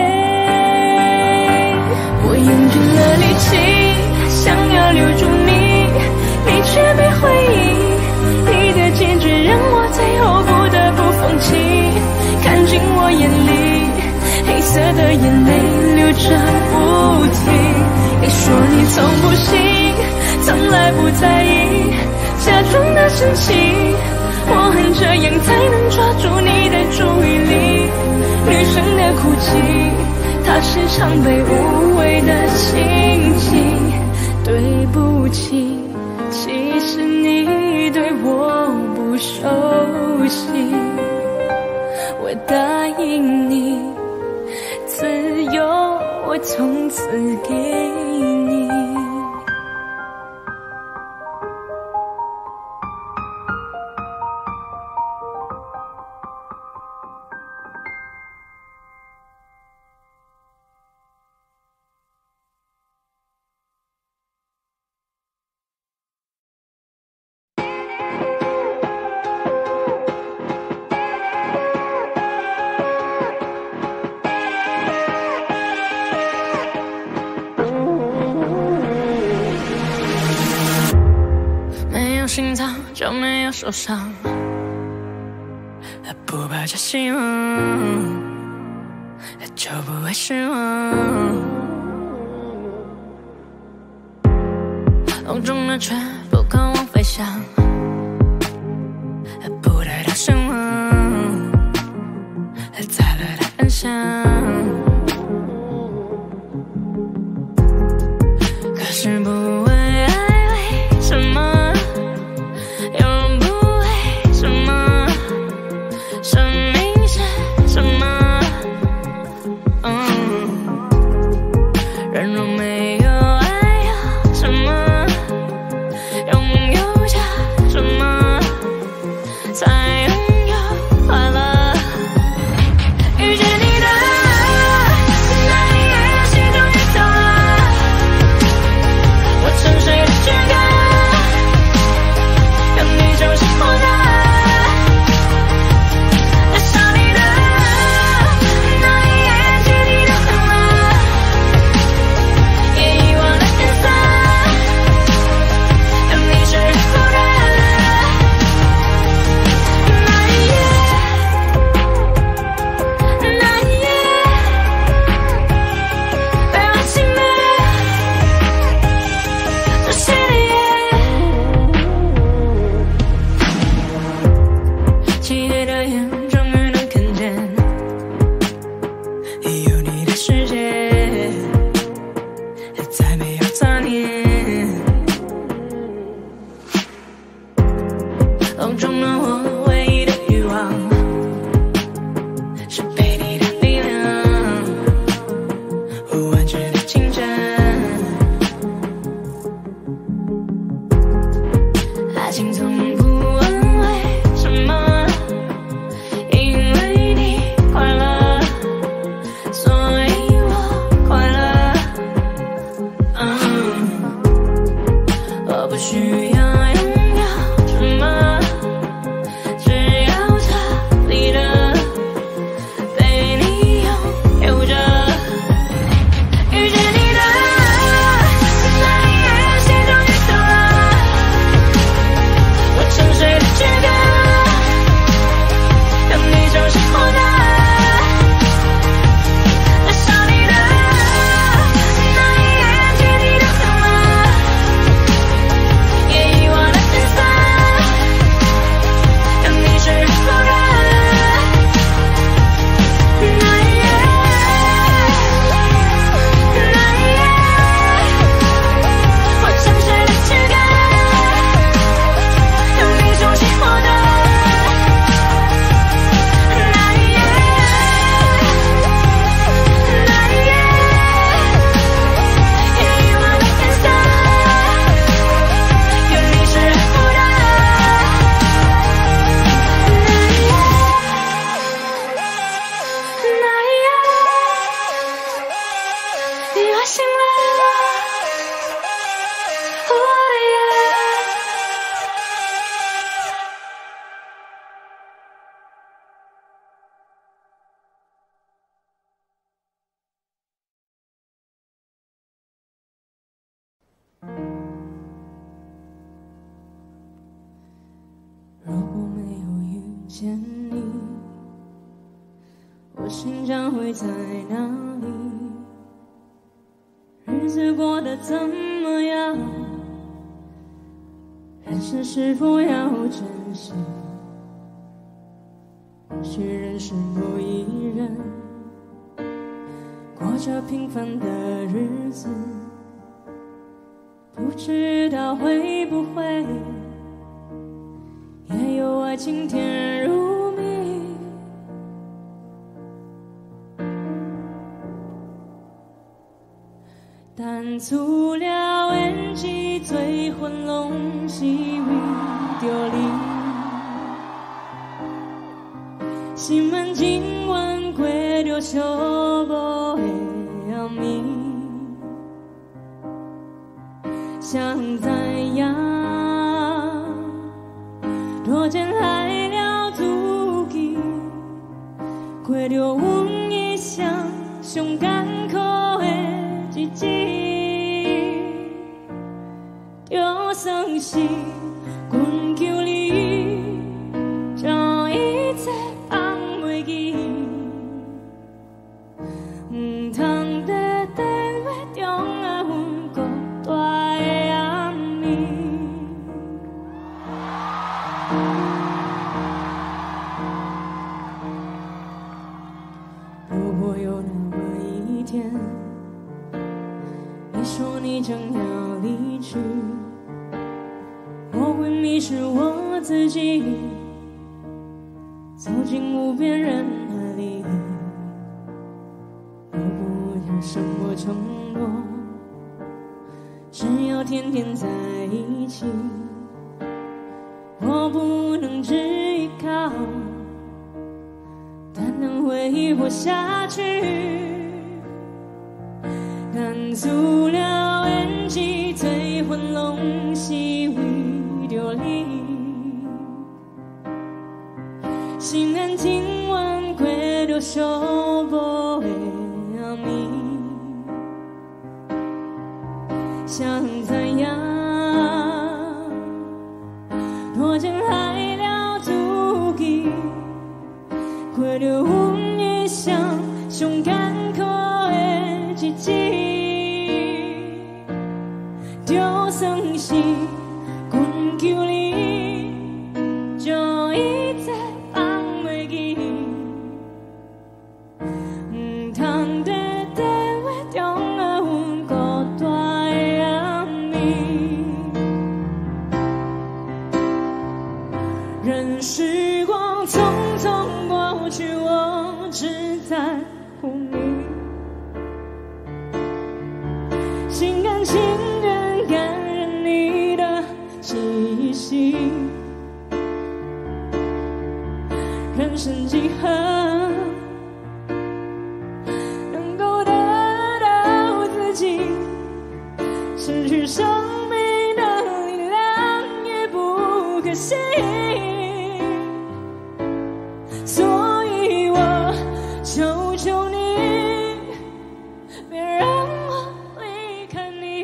我用尽了力气，想要留住你，你却没回应。你的坚决让我最后不得不放弃。看进我眼里，黑色的眼泪流着不停。你说你从不信，从来不在意，假装的生气。我恨这样才能抓住你的注意力。女生的哭泣，它是常被误会的心情。对不起，其实你对我不熟悉。我答应你，自由我从此给你。心脏就没有受伤，不抱着希望就不会失望。笼中的雀不渴望飞翔，不带到声望，在了的安详。可是不为爱，为什么？ 才拥有快乐。遇见你的爱笼中了我唯一的欲望，是被你的力量，不完全的竞争。爱情从不问为什么，因为你快乐，所以我快乐。我不需要如果没有遇见你，我心将会在哪里？日子过得怎么样？人生是否要珍惜？或许人生有一人，过着平凡的日子，不知道会不会也有爱情甜如蜜。但除了演技最混拢是为着你，心愿今晚过着寂寞的暗暝，想知影多见海了自己，过着阮一生上艰苦的日子，就算是阮求你，将一切放袂记，唔通在电话中啊阮孤单的暗暝。如果有那么一天，你说你将要离去，我会迷失我自己，走进无边人海里。我不要什么承诺，只要天天在一起。我不能只依靠单单回忆活下去，但除了演技最混拢是为着你，心愿今晚过着寂寞的暗暝，想知影多情害了自己，过着阮一生上艰苦的日子，就算是阮求你，将一切放袂记，唔通在电话中啊阮孤单的暗暝。 任时光匆匆过去，我只在乎你，心甘情愿感染你的气息，人生几何能够得到自己，失去生命的力量也不可惜，所以我求求你，别让我离开你。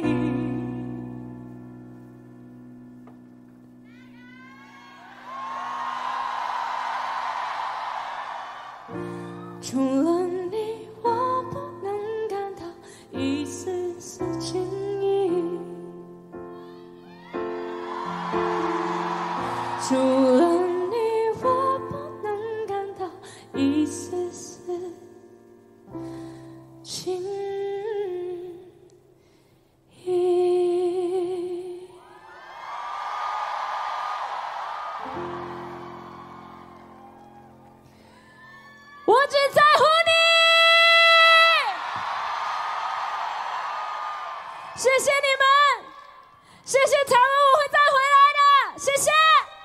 除了你，我不能感到一丝丝情意。除了你，我不能感到一丝丝情意。我只在乎你，谢谢你们，谢谢台湾，我会再回来的，谢谢。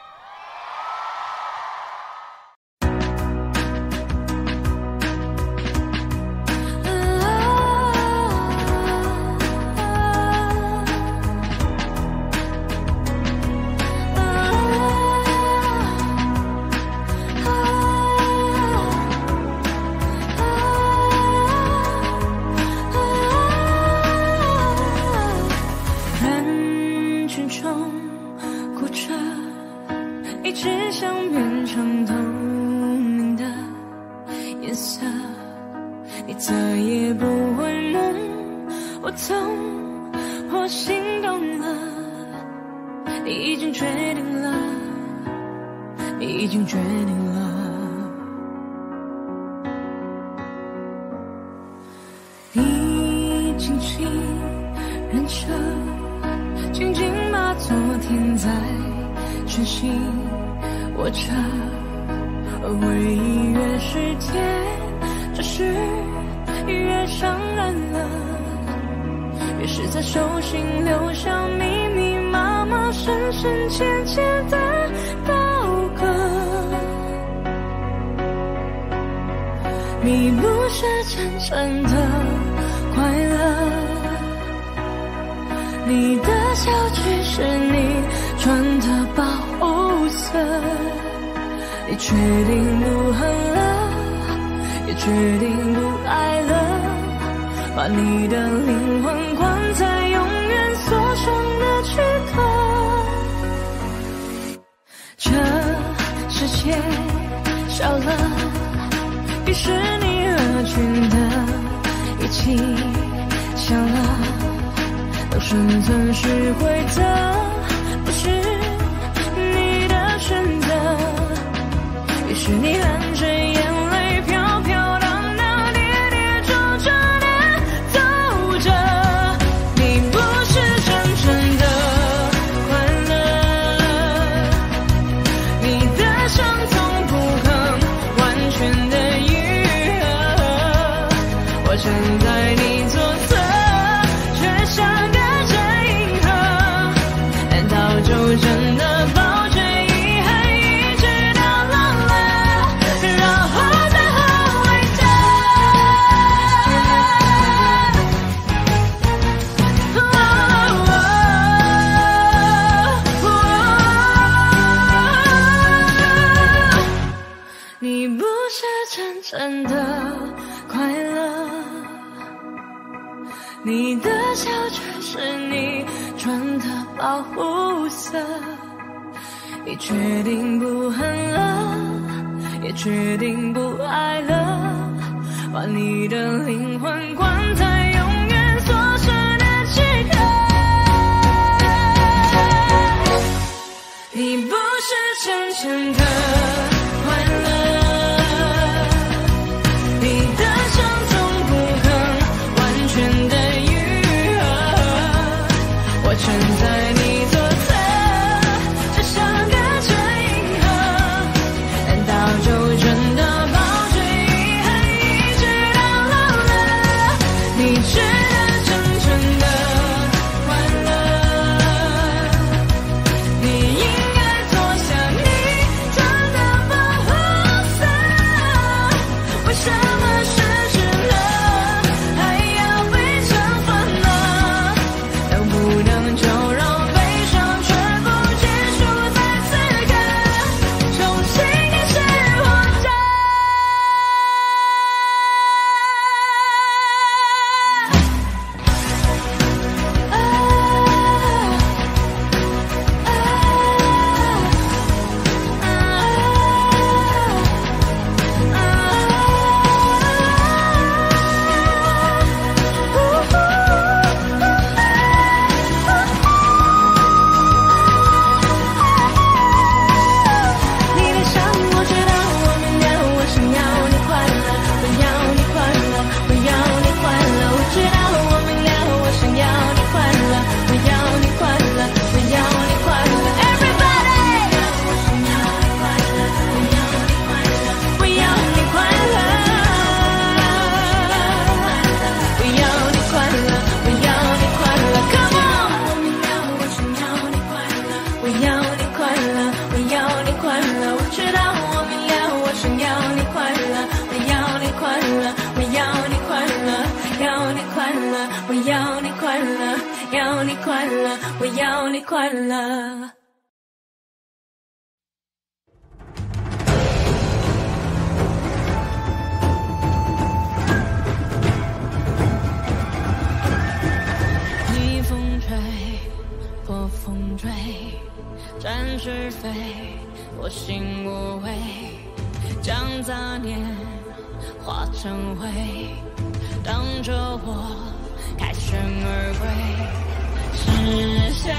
人群中鼓着一直想变成透明的颜色，你再也不会梦，我懂，我心动了，你已经决定了，你已经决定了。你轻轻忍着，紧紧把昨天在身心握着，而回忆越是甜，只是越伤人了，越是在手心留下密密麻麻、深深浅浅的刀割。你不是真正的快乐，你的笑只是你穿的保护色，你决定不恨了，也决定不爱了，把你的灵魂关在永远锁上的躯壳。这世界少了迪士尼乐园的一起笑了，当生存是规则，不是你的选择，于是你含着眼泪飘飘荡荡、跌跌撞撞地走着。你不是真正的快乐，你的伤痛不可完全的愈合，我站在你左侧，却像个就真的抱着遗憾一直到老了，然后再后悔的。你不是真正的快乐，你的笑只是你穿的保护色，你决定不恨了，也决定不爱了，把你的灵魂关在永远锁上的躯壳。你不是真正的快乐，你的伤痛不可完全的愈合，我站在你左侧，就像个阵银河。 要你快乐，我要你快乐。逆风吹，破风追，战是非，我心无畏，将杂念化成灰，当着我凯旋而归。是谁？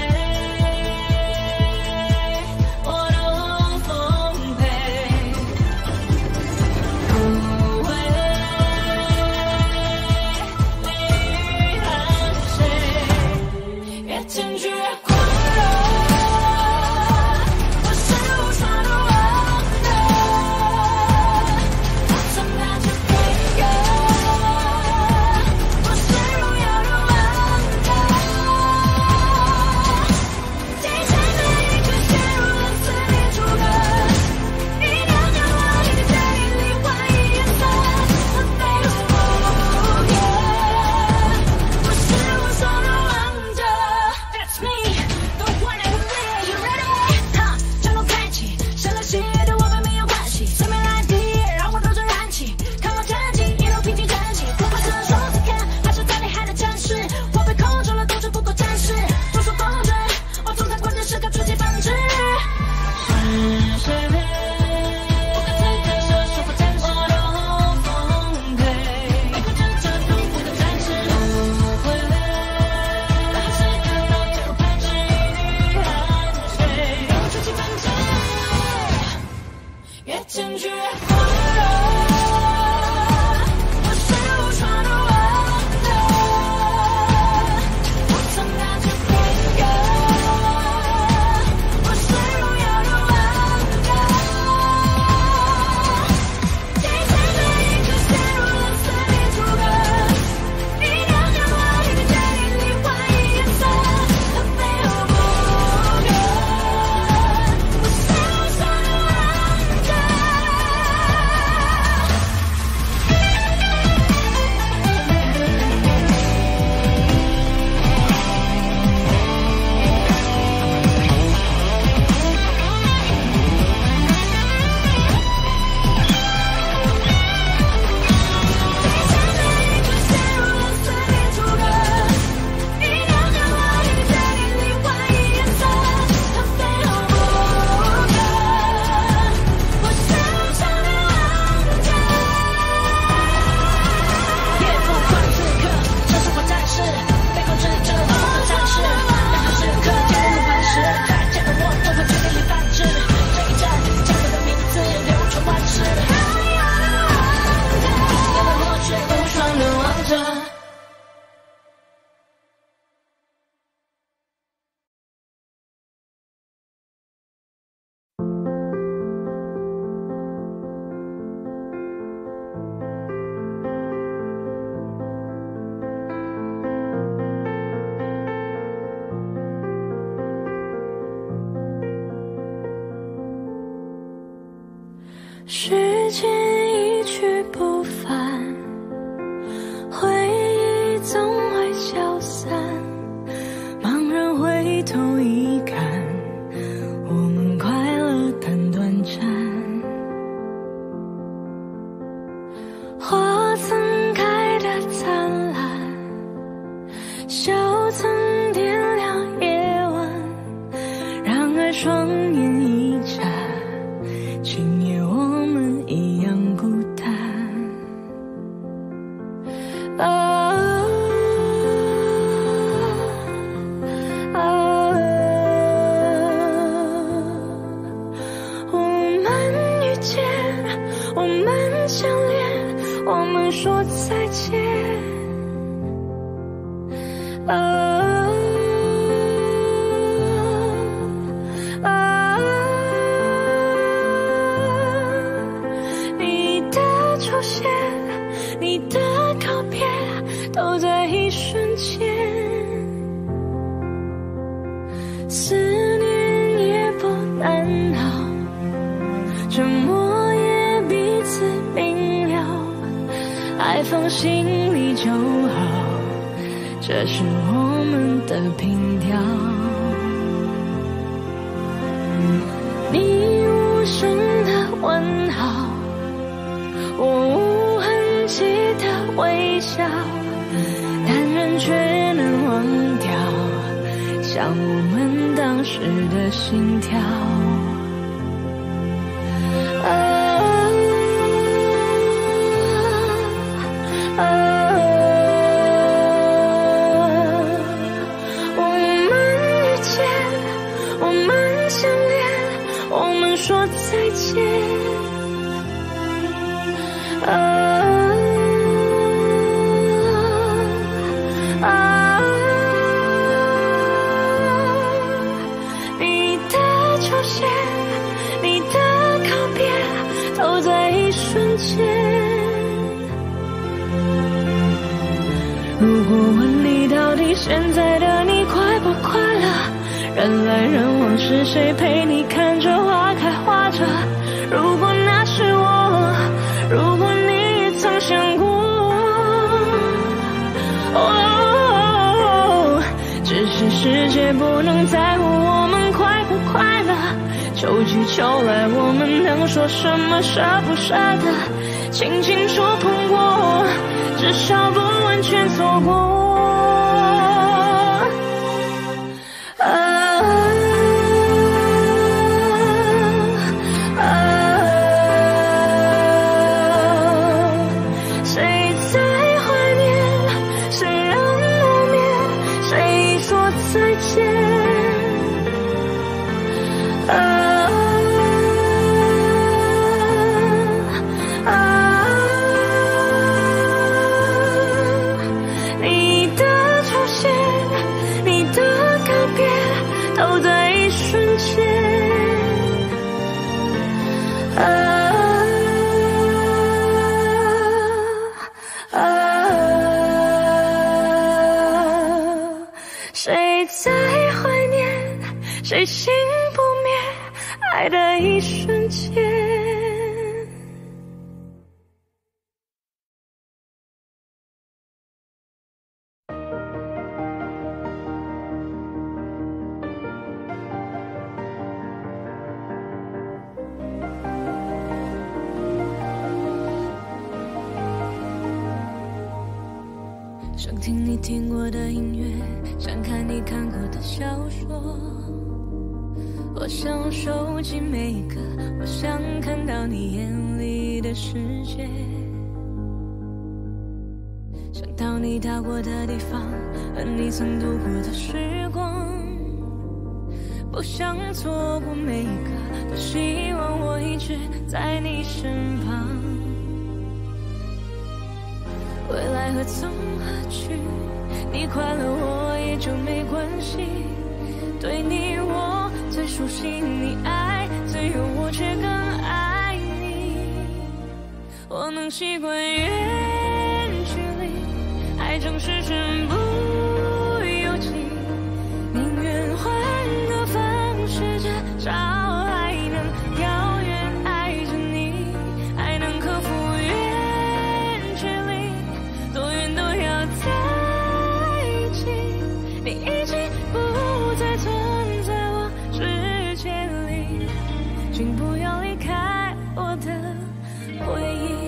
我的丰沛，无畏，离岸谁？越谦虚越宽容，我是无常的王者，我曾拿着天歌，我是荣耀的王者。地上的一颗陷入了撕裂出的，一条条华丽的在眼里换一颜色，它飞舞不可，我是无双的王者。That's me, the one and only. You ready? 哈，战斗开启，生了气对我们没有关系，生命来敌，让我斗志燃起，看我战绩，一路平静战绩，不怕伸手再看，还是太厉害的战士，我被控制了，斗志不够战士，众说纷纭，我总在关键时刻出奇反制。是谁？不可再看射手和战士，我的丰沛，每个真正痛苦的战士无悔，但还是看到加入盘踞于汗水，让我出奇反制，越谦虚越宽容，我是无双的王者，我曾拿着天歌，我是荣耀的王者。地上的一颗陷入了撕裂出的，一条条华丽的在眼里换一颜色，它飞舞不可，我是无双的王者。陷入了撕裂出的，一条条华丽的在眼里换一颜色，它飞舞不可，我是无双的王者。夜不关刺客，这是我战士，被控制着我的战士，两个时刻坚如磐石，再见了我都会决定你反制，这一战将我的名字流传万世，因为我是无双的王者。 时间一去不返，回忆总会消散。茫然回头一看，我们快乐但短暂。花曾开得灿烂，笑曾点亮夜晚。然而双眼一眨，今夜我们一样孤单。我们遇见，我们相恋，我们说再见。你的出现，你的告别，都在一瞬间。思念也不难熬，沉默也彼此明了，爱放心里就好， 这是我们的凭条。你无声的问好，我无痕迹的微笑，但人却能忘掉像我们当时的心跳。说再见，你的出现，你的告别，都在一瞬间。如果问你到底现在的你快不快乐？人来人往，是谁陪你看着花开花着？如果那是我，如果你也曾想过，只是世界不能在乎我们快不快乐。秋去秋来，我们能说什么舍不舍得？轻轻触碰过，至少不完全错过。谁在怀念，谁心不灭爱的一瞬间。想听你听过的音乐，想看你看过的小说，我想收集每一个，我想看到你眼里的世界，想到你到过的地方和你曾度过的时光，不想错过每一个，多希望我一直在你身旁。未来何从何去，你快乐我也就没关系。对你我最熟悉，你爱最有我却更爱你。我能习惯远距离，爱正是身不由己，宁愿换个方式，至少还能遥远爱着你，还能克服远距离，多远都要在一起。你已经不再存在我世界里，请不要离开我的回忆。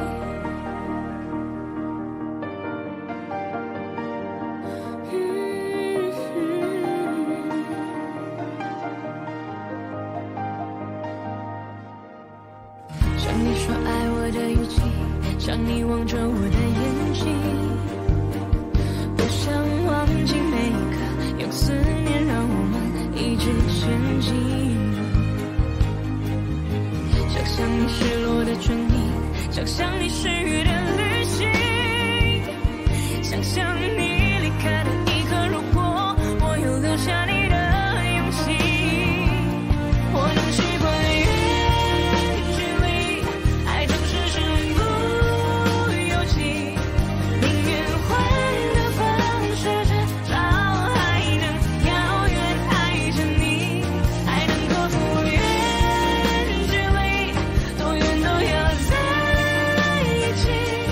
像你说爱我的语气，像你望着我的眼睛，不想忘记每一刻，用思念让我们一直前进。想象你失落的唇印，想象你失语的旅行，想象你离开的一刻，如果我有留下你的勇气，我能习惯远距离，爱正是身不由己，宁愿换个方式，至少还能遥远爱着你，还能克服远距离，多远都要在一起。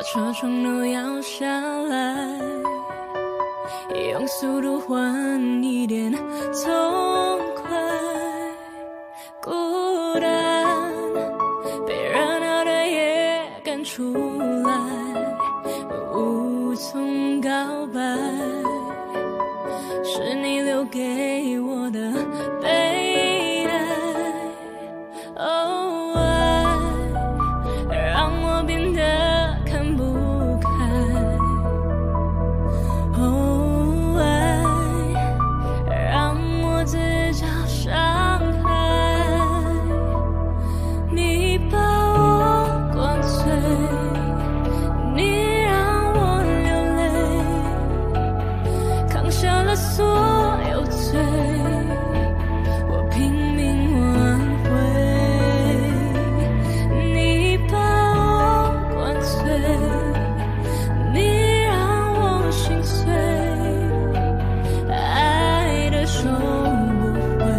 车窗都摇下来，用速度换一点痛快。孤单被热闹的夜赶出来，无从告白，是你留给我的悲哀。哦，爱让我变得看不开。哦，爱让我自找伤害。你把我灌醉，你让我流泪，扛下了所有罪，我拼命挽回。你把我灌醉，你让我心碎，爱的收不回。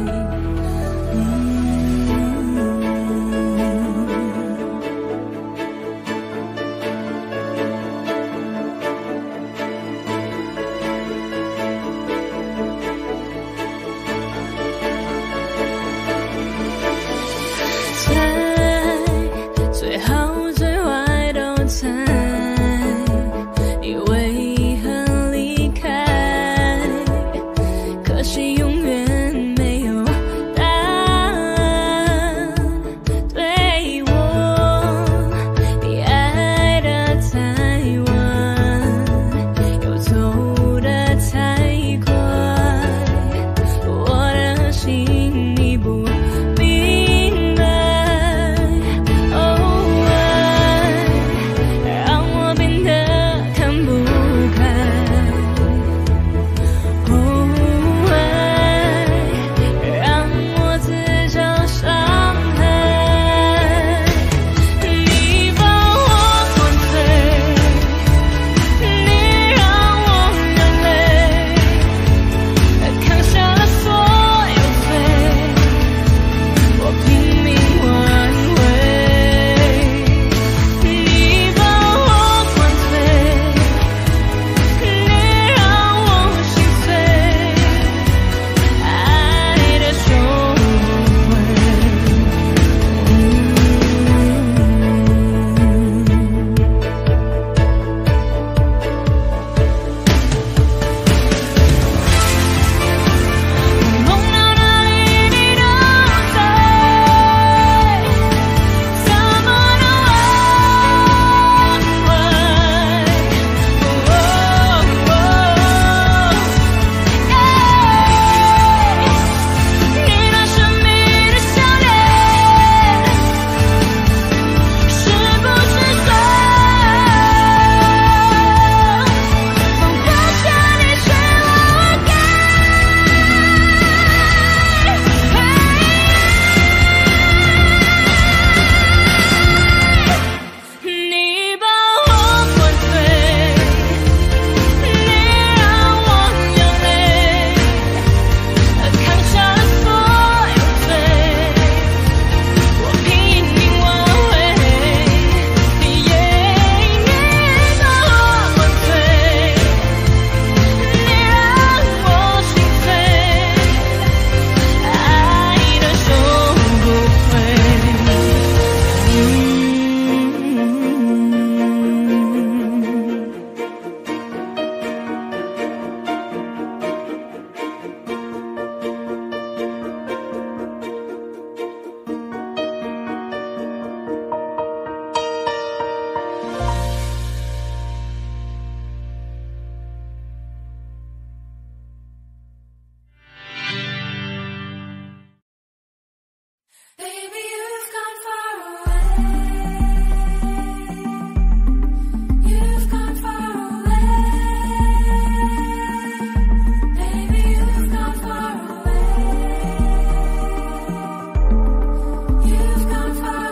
猜最好最坏都猜，你为何离开？可惜永远没有答案。对我，你爱的太晚，又走得太快，我的心你不明白。哦，爱让我变得看不开。哦，爱让我自找伤害。你把我灌醉，你让我流泪，扛下了所有罪，我拼命挽回。你把我灌醉，你让我心碎，爱的收不回。梦到哪里你都在，怎么能忘怀？你那神秘的笑脸，是不是罪？放不下你却活该。你把我灌醉，你让我流泪，扛下了所有罪，我拼命挽回。你把我灌醉，你让我心碎，爱的收不回。Baby, you've gone far away. You've gone far away. Baby, you've gone far away. You've gone far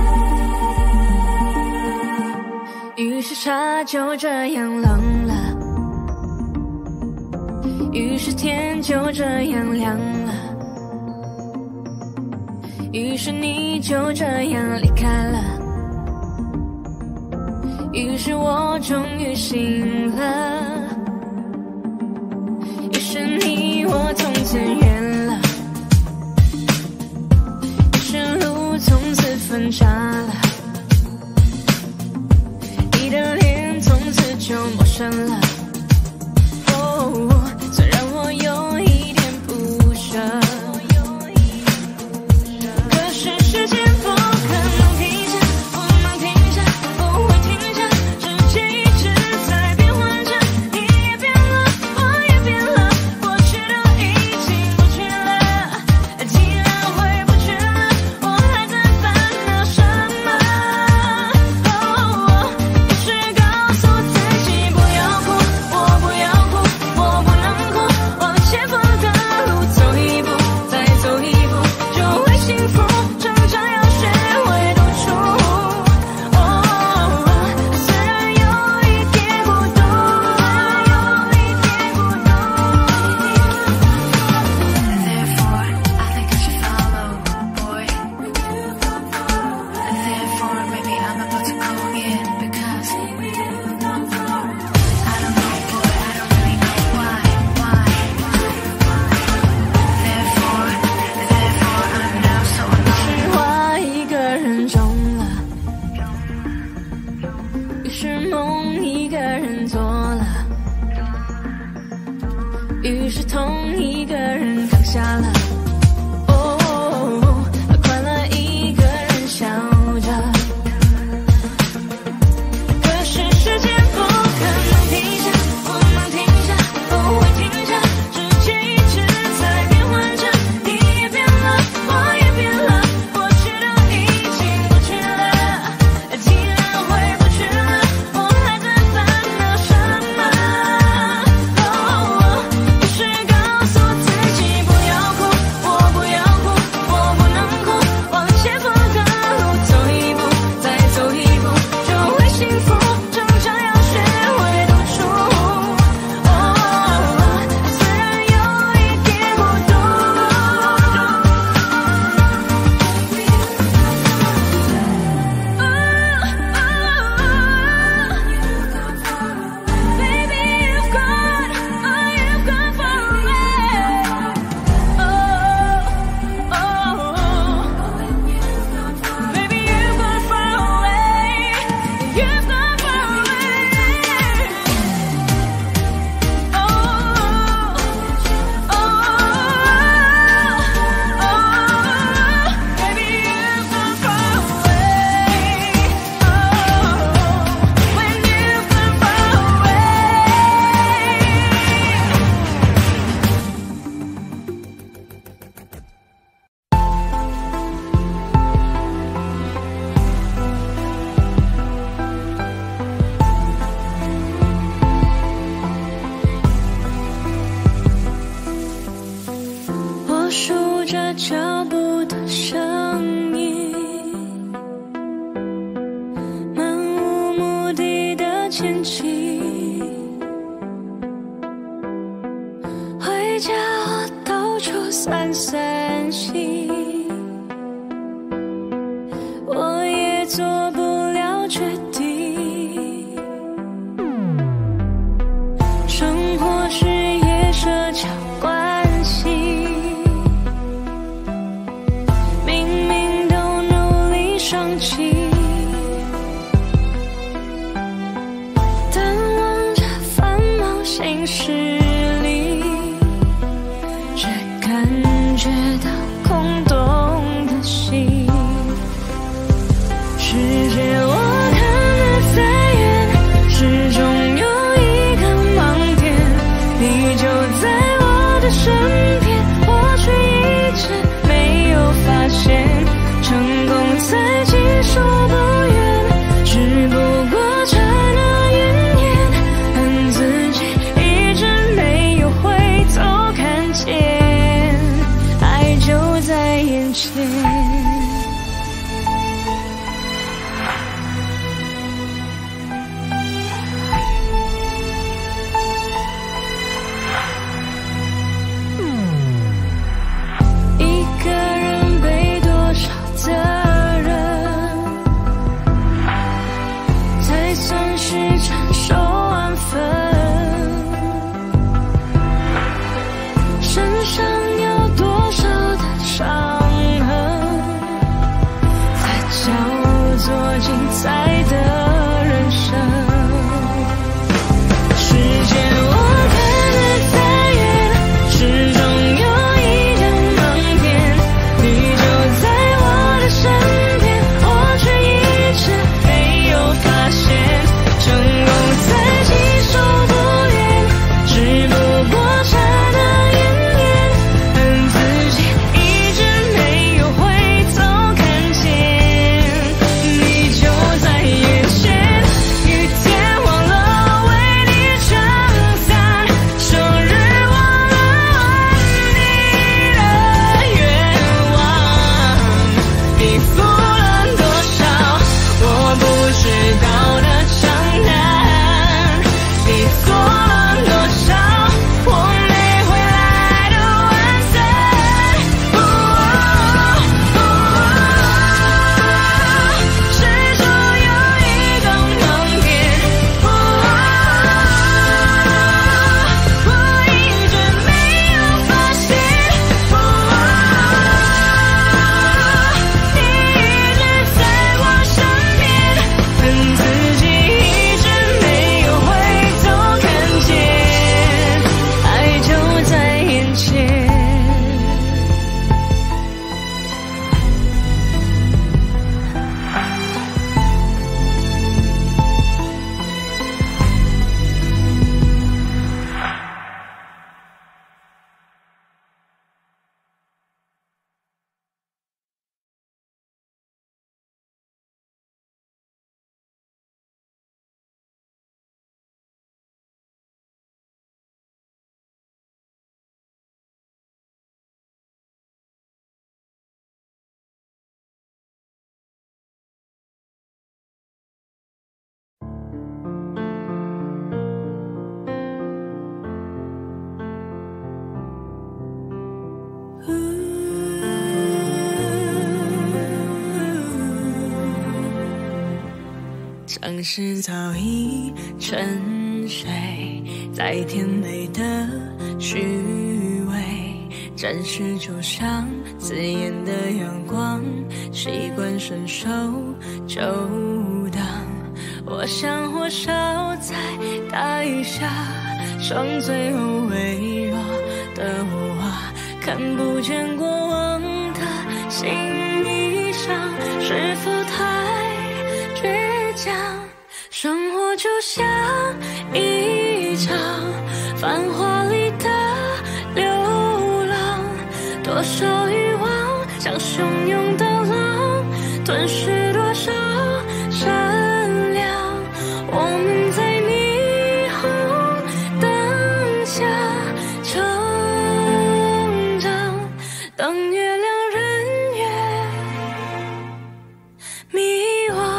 away. 于是茶就这样冷了，于是天就这样凉了，于是你就这样离开了， 于是我终于醒了，于是你我从此远了，于是路从此分岔了，你的脸从此就陌生了。虽然我有一点不舍，可是时间不可能停下，不能停下，不会停下，世界一直在变换着，你也变了，我也变了，过去的已经不去了，既然回不去了，我还在烦恼什么？于是告诉自己不要哭，我不要哭，我不能哭，往前方的路走一步，再走一步就会幸福，成长要学会独处。虽然有一点孤独，Therefore, I think I should follow, boy. Therefore, maybe I'm about to go in because I don't know, boy, I don't really know why. Therefore, I'm now so alone. 是花一个人种了，于是梦一个人做了，于是痛一个人扛下了，快乐一个人笑着。可是时间不可能停下，不能停下，不会停下，世界一直在变换着，你也变了，我也变了，过去的已经不去了，既然回不去了，我还在烦恼什么？于是告诉自己不要哭，我不要哭，我不能哭，往前方的路走一步，再走一步就会幸福，成长要学会独处。虽然有一点孤独。Baby, you've gone, you've gone far away. Baby, you've gone far away. You've gone far away. Baby, you've gone far away. When you've gone far away. 我数着脚步的声音，漫无目的的前进，回家我到处散散心，我也做不了决定，生活事业社交关系，明明都努力上进，但望着繁忙行事里，却感觉到空洞的心。世界我看得再远，始终有一个盲点，你就在我的身边，我却一直没有发现，成功在接受不远，只不过差那云烟，恨自己一直没城市早已沉睡在甜美的虚伪，暂时就像刺眼的阳光，习惯伸手就挡。我想火烧在大雨下，剩最后微弱的我啊，看不见过往的心意上，是否太倔强？生活就像一场繁华里的流浪，多少欲望像汹涌的浪，吞噬多少善良。我们在霓虹灯下成长，当月亮人越迷惘。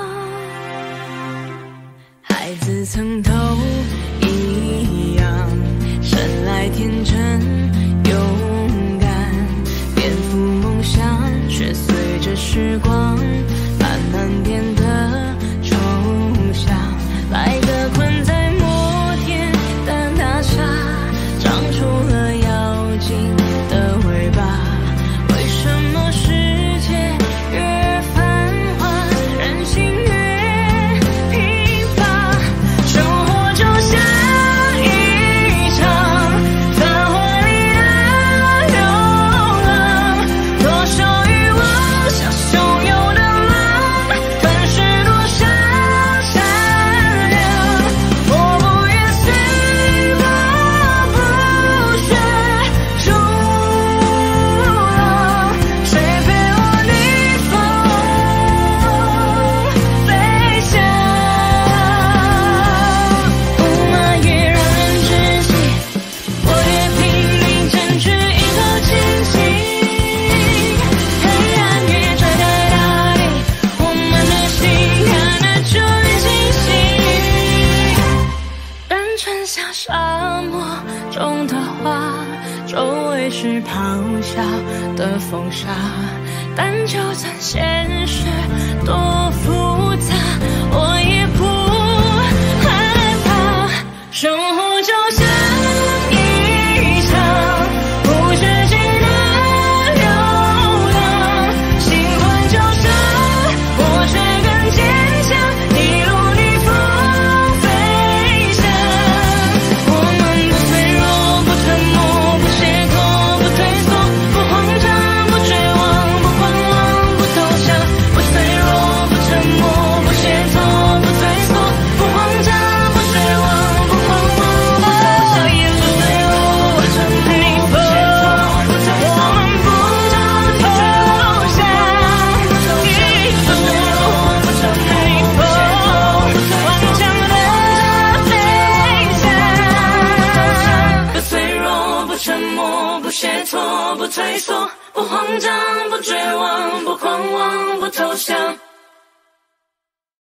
孩子曾都一样，生来天真勇敢，颠覆梦想，却随着时光慢慢变得抽象。来个困在摩天的大厦，长出了妖精的尾巴。为什么世界越繁华，人心越贫乏？生活就像一场繁华里的流浪，多少欲望像汹涌的浪，吞噬多少善良。我不愿随波不学逐浪，谁陪我逆风飞翔？雾霾越让人窒息，我越拼命争取一口清醒。黑暗越遮盖大地，我们的心看得出清晰。单纯像沙漠中的花，周围是咆哮的风沙，但就算现实多复杂，我也不害怕。生活就像一场无止境的流浪，心宽就算我却更坚强，一路逆风飞翔。我们不脆弱，不沉默，不懈怠，不退缩，不慌张，不绝望，不狂妄，不投降。不脆弱，不沉默，不懈怠，不退缩，不慌张，不绝望，不狂妄，不投降。一路随我逆风，我们不投降。一路逆风，顽强的飞翔。不脆弱，不沉默，不懈怠，不退缩，不慌张，不绝望，不狂妄，不投降。